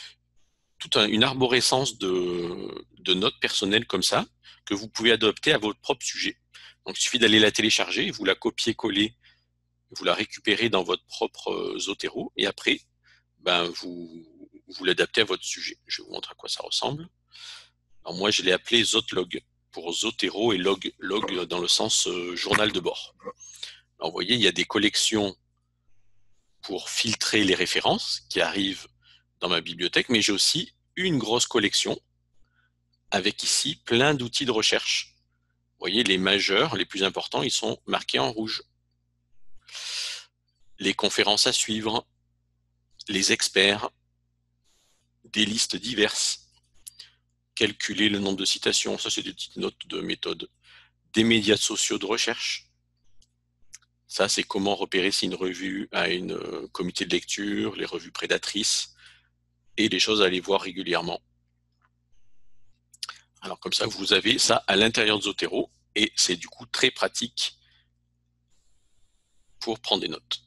toute une arborescence de notes personnelles comme ça, que vous pouvez adopter à votre propre sujet. Donc, il suffit d'aller la télécharger, vous la copiez-coller, vous la récupérez dans votre propre Zotero, et après, ben, vous l'adaptez à votre sujet. Je vais vous montrer à quoi ça ressemble. Alors moi, je l'ai appelé Zotlog, pour Zotero et log dans le sens journal de bord. Alors, vous voyez, il y a des collections pour filtrer les références qui arrivent dans ma bibliothèque, mais j'ai aussi une grosse collection avec ici plein d'outils de recherche. Vous voyez, les majeurs, les plus importants, ils sont marqués en rouge. Les conférences à suivre, les experts, des listes diverses, calculer le nombre de citations, ça c'est des petites notes de méthode, des médias sociaux de recherche. Ça, c'est comment repérer si une revue a une comité de lecture, les revues prédatrices, et les choses à aller voir régulièrement. Alors comme ça, vous avez ça à l'intérieur de Zotero, et c'est du coup très pratique pour prendre des notes.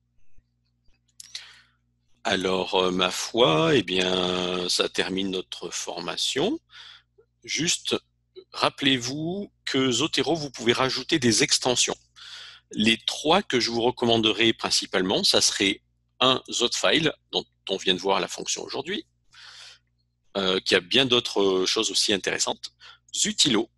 Alors, ma foi, eh bien, ça termine notre formation. Juste, rappelez-vous que Zotero, vous pouvez rajouter des extensions. Les trois que je vous recommanderais principalement, ça serait un Zotfile, dont on vient de voir la fonction aujourd'hui, qui a bien d'autres choses aussi intéressantes. Zutilo,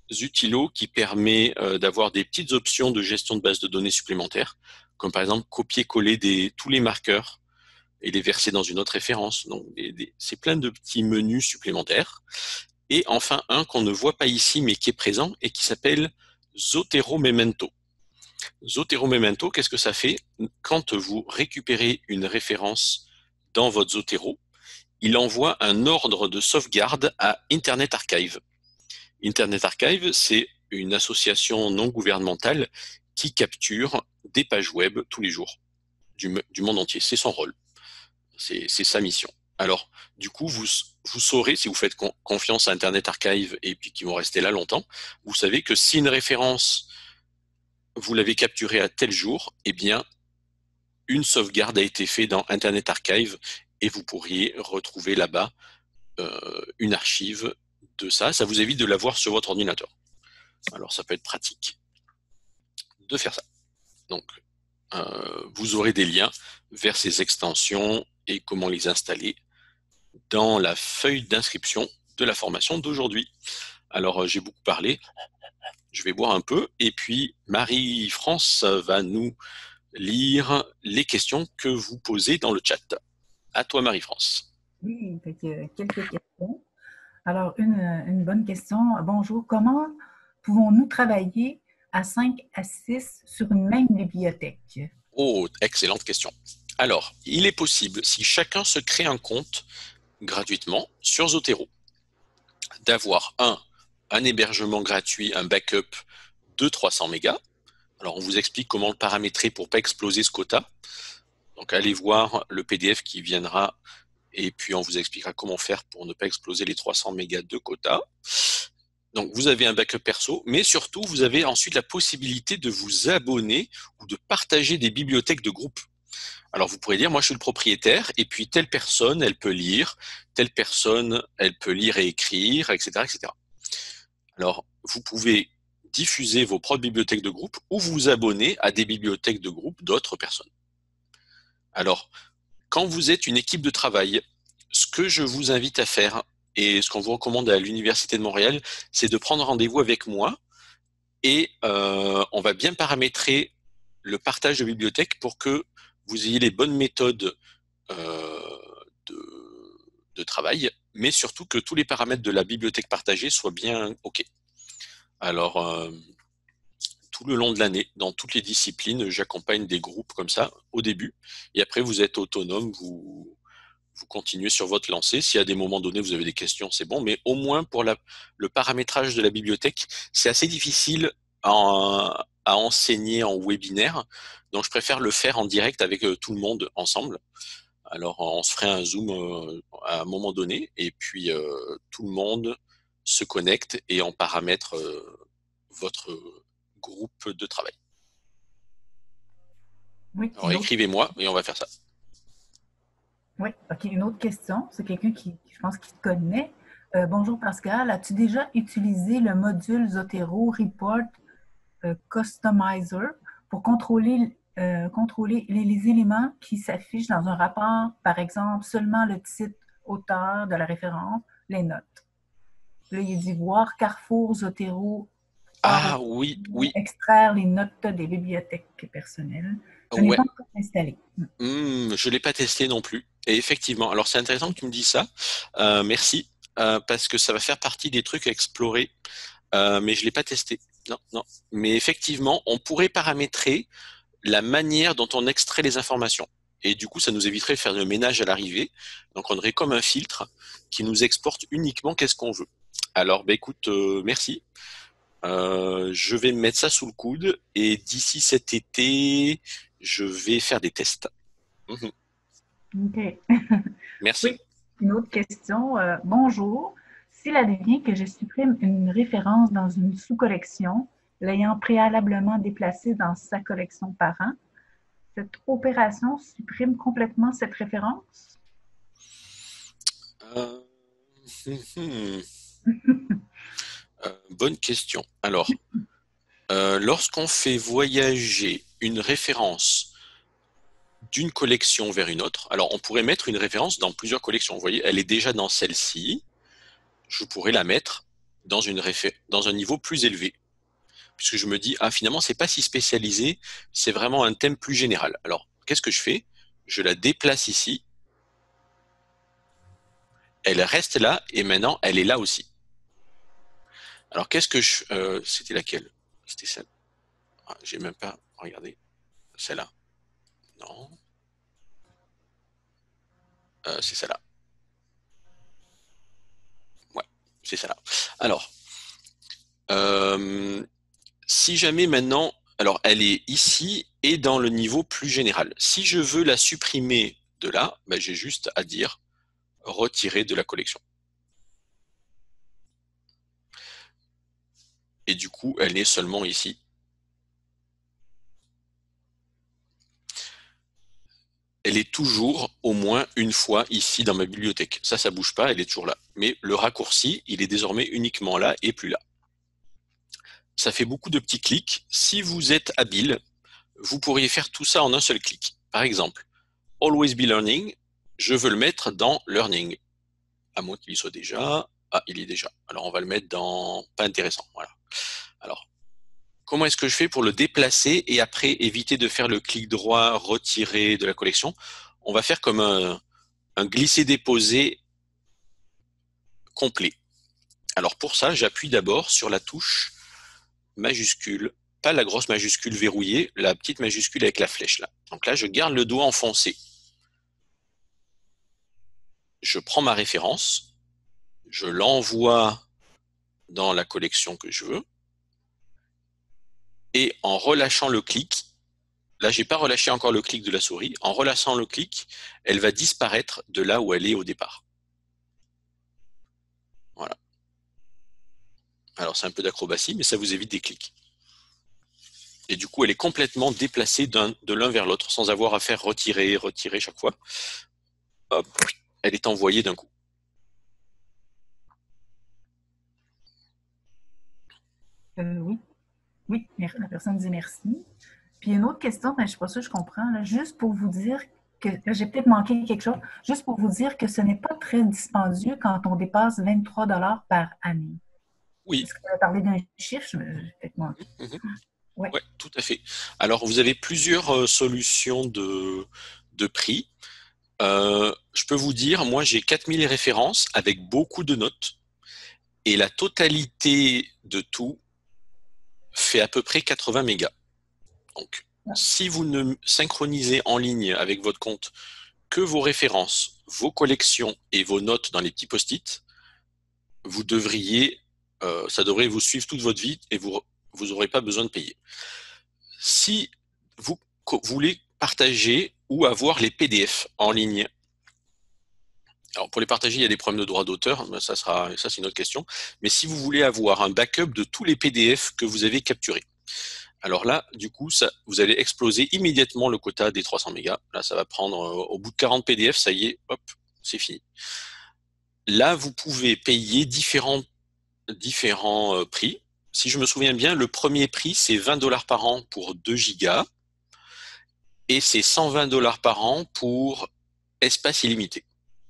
qui permet d'avoir des petites options de gestion de base de données supplémentaires, comme par exemple copier-coller tous les marqueurs et les verser dans une autre référence. Donc, c'est plein de petits menus supplémentaires. Et enfin, un qu'on ne voit pas ici, mais qui est présent et qui s'appelle Zotero Memento. Zotero Memento, qu'est-ce que ça fait? Quand vous récupérez une référence dans votre Zotero, il envoie un ordre de sauvegarde à Internet Archive. Internet Archive, c'est une association non gouvernementale qui capture des pages web tous les jours du monde entier. C'est son rôle. C'est sa mission. Alors, du coup, vous saurez, si vous faites confiance à Internet Archive et puis qu'ils vont rester là longtemps, vous savez que si une référence, vous l'avez capturée à tel jour, eh bien, une sauvegarde a été faite dans Internet Archive et vous pourriez retrouver là-bas une archive de ça. Ça vous évite de l'avoir sur votre ordinateur. Alors, ça peut être pratique de faire ça. Donc, vous aurez des liens vers ces extensions et comment les installer dans la feuille d'inscription de la formation d'aujourd'hui. Alors, j'ai beaucoup parlé, je vais boire un peu, et puis Marie-France va nous lire les questions que vous posez dans le chat. À toi, Marie-France. Oui, quelques questions. Alors, une bonne question. Bonjour, comment pouvons-nous travailler à 5 à 6 sur une même bibliothèque? Oh, excellente question. Alors, il est possible, si chacun se crée un compte gratuitement sur Zotero, d'avoir un hébergement gratuit, un backup de 300 mégas. Alors, on vous explique comment le paramétrer pour ne pas exploser ce quota. Donc, allez voir le PDF qui viendra et puis on vous expliquera comment faire pour ne pas exploser les 300 mégas de quota. Donc, vous avez un backup perso, mais surtout, vous avez ensuite la possibilité de vous abonner ou de partager des bibliothèques de groupe. Alors, vous pourrez dire, moi, je suis le propriétaire, et puis telle personne, elle peut lire, telle personne, elle peut lire et écrire, etc., etc. Alors, vous pouvez diffuser vos propres bibliothèques de groupe ou vous abonner à des bibliothèques de groupe d'autres personnes. Alors, quand vous êtes une équipe de travail, ce que je vous invite à faire et ce qu'on vous recommande à l'Université de Montréal, c'est de prendre rendez-vous avec moi et on va bien paramétrer le partage de bibliothèques pour que vous ayez les bonnes méthodes euh, de travail, mais surtout que tous les paramètres de la bibliothèque partagée soient bien OK. Alors, tout le long de l'année, dans toutes les disciplines, j'accompagne des groupes comme ça au début, et après vous êtes autonome, vous continuez sur votre lancée. Si à des moments donnés vous avez des questions, c'est bon, mais au moins pour le paramétrage de la bibliothèque, c'est assez difficile à enseigner en webinaire, donc je préfère le faire en direct avec tout le monde ensemble. Alors on se ferait un Zoom à un moment donné, et puis tout le monde se connecte et on paramètre votre groupe de travail. Oui, Alors écrivez-moi et on va faire ça. Oui, OK. Une autre question, c'est quelqu'un qui, je pense, qui te connaît. Bonjour Pascal, as-tu déjà utilisé le module Zotero Report Customizer pour contrôler les éléments qui s'affichent dans un rapport, par exemple, seulement le titre, auteur de la référence, les notes. Là, il dit voir Carrefour, Zotero, Ah oui, oui, extraire les notes des bibliothèques personnelles. Je n'ai ouais. pas encore installé. Je ne l'ai pas testé non plus. Et effectivement, alors c'est intéressant que tu me dises ça. Merci, parce que ça va faire partie des trucs à explorer. Mais je ne l'ai pas testé. Non, non. Mais effectivement, on pourrait paramétrer la manière dont on extrait les informations. Et du coup, ça nous éviterait de faire le ménage à l'arrivée. Donc, on aurait comme un filtre qui nous exporte uniquement qu'est-ce qu'on veut. Alors, bah, écoute, merci. Je vais me mettre ça sous le coude et d'ici cet été, je vais faire des tests. Mhm. OK. Merci. Oui, une autre question. Bonjour. S'il advient que je supprime une référence dans une sous-collection, l'ayant préalablement déplacée dans sa collection parent, cette opération supprime complètement cette référence? Euh, bonne question. Alors, lorsqu'on fait voyager une référence d'une collection vers une autre, alors on pourrait mettre une référence dans plusieurs collections. Vous voyez, elle est déjà dans celle-ci. Je pourrais la mettre dans un niveau plus élevé, puisque je me dis, ah finalement, c'est pas si spécialisé, c'est vraiment un thème plus général. Alors, qu'est-ce que je fais? Je la déplace ici, elle reste là, et maintenant, elle est là aussi. Alors, c'était laquelle? C'était celle. Ah, j'ai même pas regardé. Celle-là. Non. C'est celle-là. Ouais, c'est celle-là. Alors, euh, si jamais maintenant, alors elle est ici et dans le niveau plus général. Si je veux la supprimer de là, ben, j'ai juste à dire retirer de la collection. Et du coup, elle est seulement ici. Elle est toujours au moins une fois ici dans ma bibliothèque. Ça bouge pas, elle est toujours là. Mais le raccourci, il est désormais uniquement là et plus là. Ça fait beaucoup de petits clics. Si vous êtes habile, vous pourriez faire tout ça en un seul clic. Par exemple, Always be learning, je veux le mettre dans learning. À moins qu'il y soit déjà. Ah, il y est déjà. Alors on va le mettre dans pas intéressant. Voilà. Alors, comment est-ce que je fais pour le déplacer et après éviter de faire le clic droit, retirer de la collection? On va faire comme un glisser-déposer complet. Alors pour ça, j'appuie d'abord sur la touche majuscule, pas la grosse majuscule verrouillée, la petite majuscule avec la flèche là. Donc là, je garde le doigt enfoncé. Je prends ma référence, je l'envoie dans la collection que je veux, et en relâchant le clic, là j'ai pas relâché encore le clic de la souris, en relâchant le clic, elle va disparaître de là où elle est au départ. Voilà. Alors c'est un peu d'acrobatie, mais ça vous évite des clics. Et du coup, elle est complètement déplacée de l'un vers l'autre, sans avoir à faire retirer, retirer chaque fois. Hop, elle est envoyée d'un coup. Oui, oui, la personne dit merci. Puis une autre question, mais je ne suis pas sûre que je comprends, là, juste pour vous dire que j'ai peut-être manqué quelque chose, juste pour vous dire que ce n'est pas très dispendieux quand on dépasse 23 par année. Oui. Est-ce que vous avez parlé d'un chiffre? J'ai peut-être manqué. Mhm. Oui. Ouais, tout à fait. Alors, vous avez plusieurs solutions de prix. Je peux vous dire, moi, j'ai 4000 références avec beaucoup de notes. Et la totalité de tout fait à peu près 80 mégas. Donc, si vous ne synchronisez en ligne avec votre compte que vos références, vos collections et vos notes dans les petits post-it, vous devriez, ça devrait vous suivre toute votre vie et vous n'aurez pas besoin de payer. Si vous voulez partager ou avoir les PDF en ligne, alors pour les partager, il y a des problèmes de droit d'auteur, ça c'est une autre question. Mais si vous voulez avoir un backup de tous les PDF que vous avez capturés, Alors là, du coup, vous allez exploser immédiatement le quota des 300 mégas. Là, ça va prendre, au bout de 40 PDF, ça y est, hop, c'est fini. Là, vous pouvez payer différents prix. Si je me souviens bien, le premier prix, c'est 20 $ par an pour 2 gigas et c'est 120 $ par an pour espace illimité.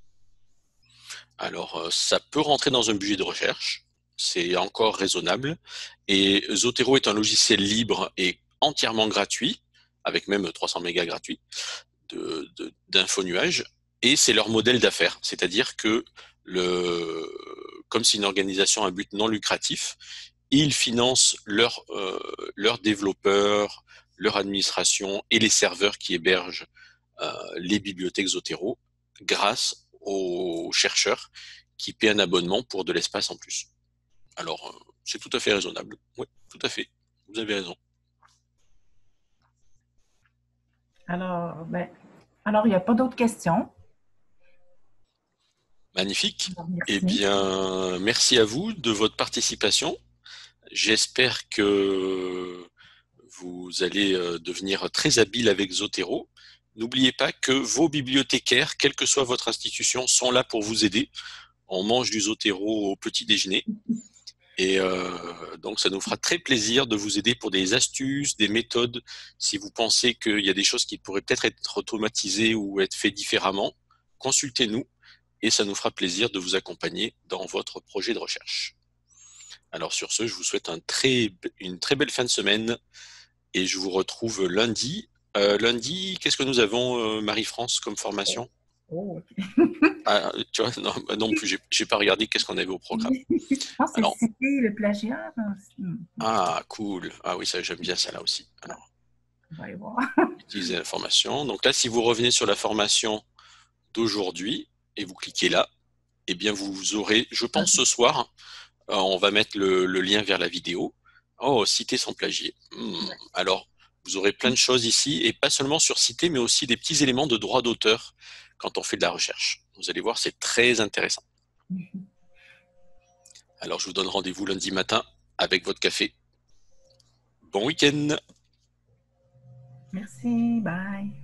Alors, ça peut rentrer dans un budget de recherche, c'est encore raisonnable. Et Zotero est un logiciel libre et entièrement gratuit, avec même 300 mégas gratuits d'info-nuage. Et c'est leur modèle d'affaires, c'est-à-dire que comme c'est une organisation à but non lucratif, ils financent leurs développeurs, leur administration et les serveurs qui hébergent les bibliothèques Zotero grâce aux chercheurs qui paient un abonnement pour de l'espace en plus. Alors, c'est tout à fait raisonnable. Oui, tout à fait. Vous avez raison. Alors, il n'y a pas d'autres questions. Magnifique. Alors, Eh merci. bien, merci à vous de votre participation. J'espère que vous allez devenir très habile avec Zotero. N'oubliez pas que vos bibliothécaires, quelle que soit votre institution, sont là pour vous aider. On mange du Zotero au petit déjeuner. Et donc, ça nous fera très plaisir de vous aider pour des astuces, des méthodes. Si vous pensez qu'il y a des choses qui pourraient peut-être être automatisées ou être faites différemment, consultez-nous et ça nous fera plaisir de vous accompagner dans votre projet de recherche. Alors sur ce, je vous souhaite une très belle fin de semaine et je vous retrouve lundi. Lundi, qu'est-ce que nous avons, Marie-France, comme formation? Oh, ok. Ah, tu vois, non, bah non plus, j'ai pas regardé qu'est-ce qu'on avait au programme. Je pense que c'est Alors, citer le plagiat, hein. ah, cool. Ah oui, ça, j'aime bien ça là aussi. Ouais, Alors, on va aller voir. utiliser l'information. Donc là, si vous revenez sur la formation d'aujourd'hui et vous cliquez là, eh bien, vous aurez, je pense, ce soir, on va mettre le lien vers la vidéo. Oh, citer sans plagier. Ouais. Alors, vous aurez plein de choses ici, et pas seulement sur citer, mais aussi des petits éléments de droit d'auteur quand on fait de la recherche. Vous allez voir, c'est très intéressant. Alors, je vous donne rendez-vous lundi matin avec votre café. Bon week-end! Merci, bye.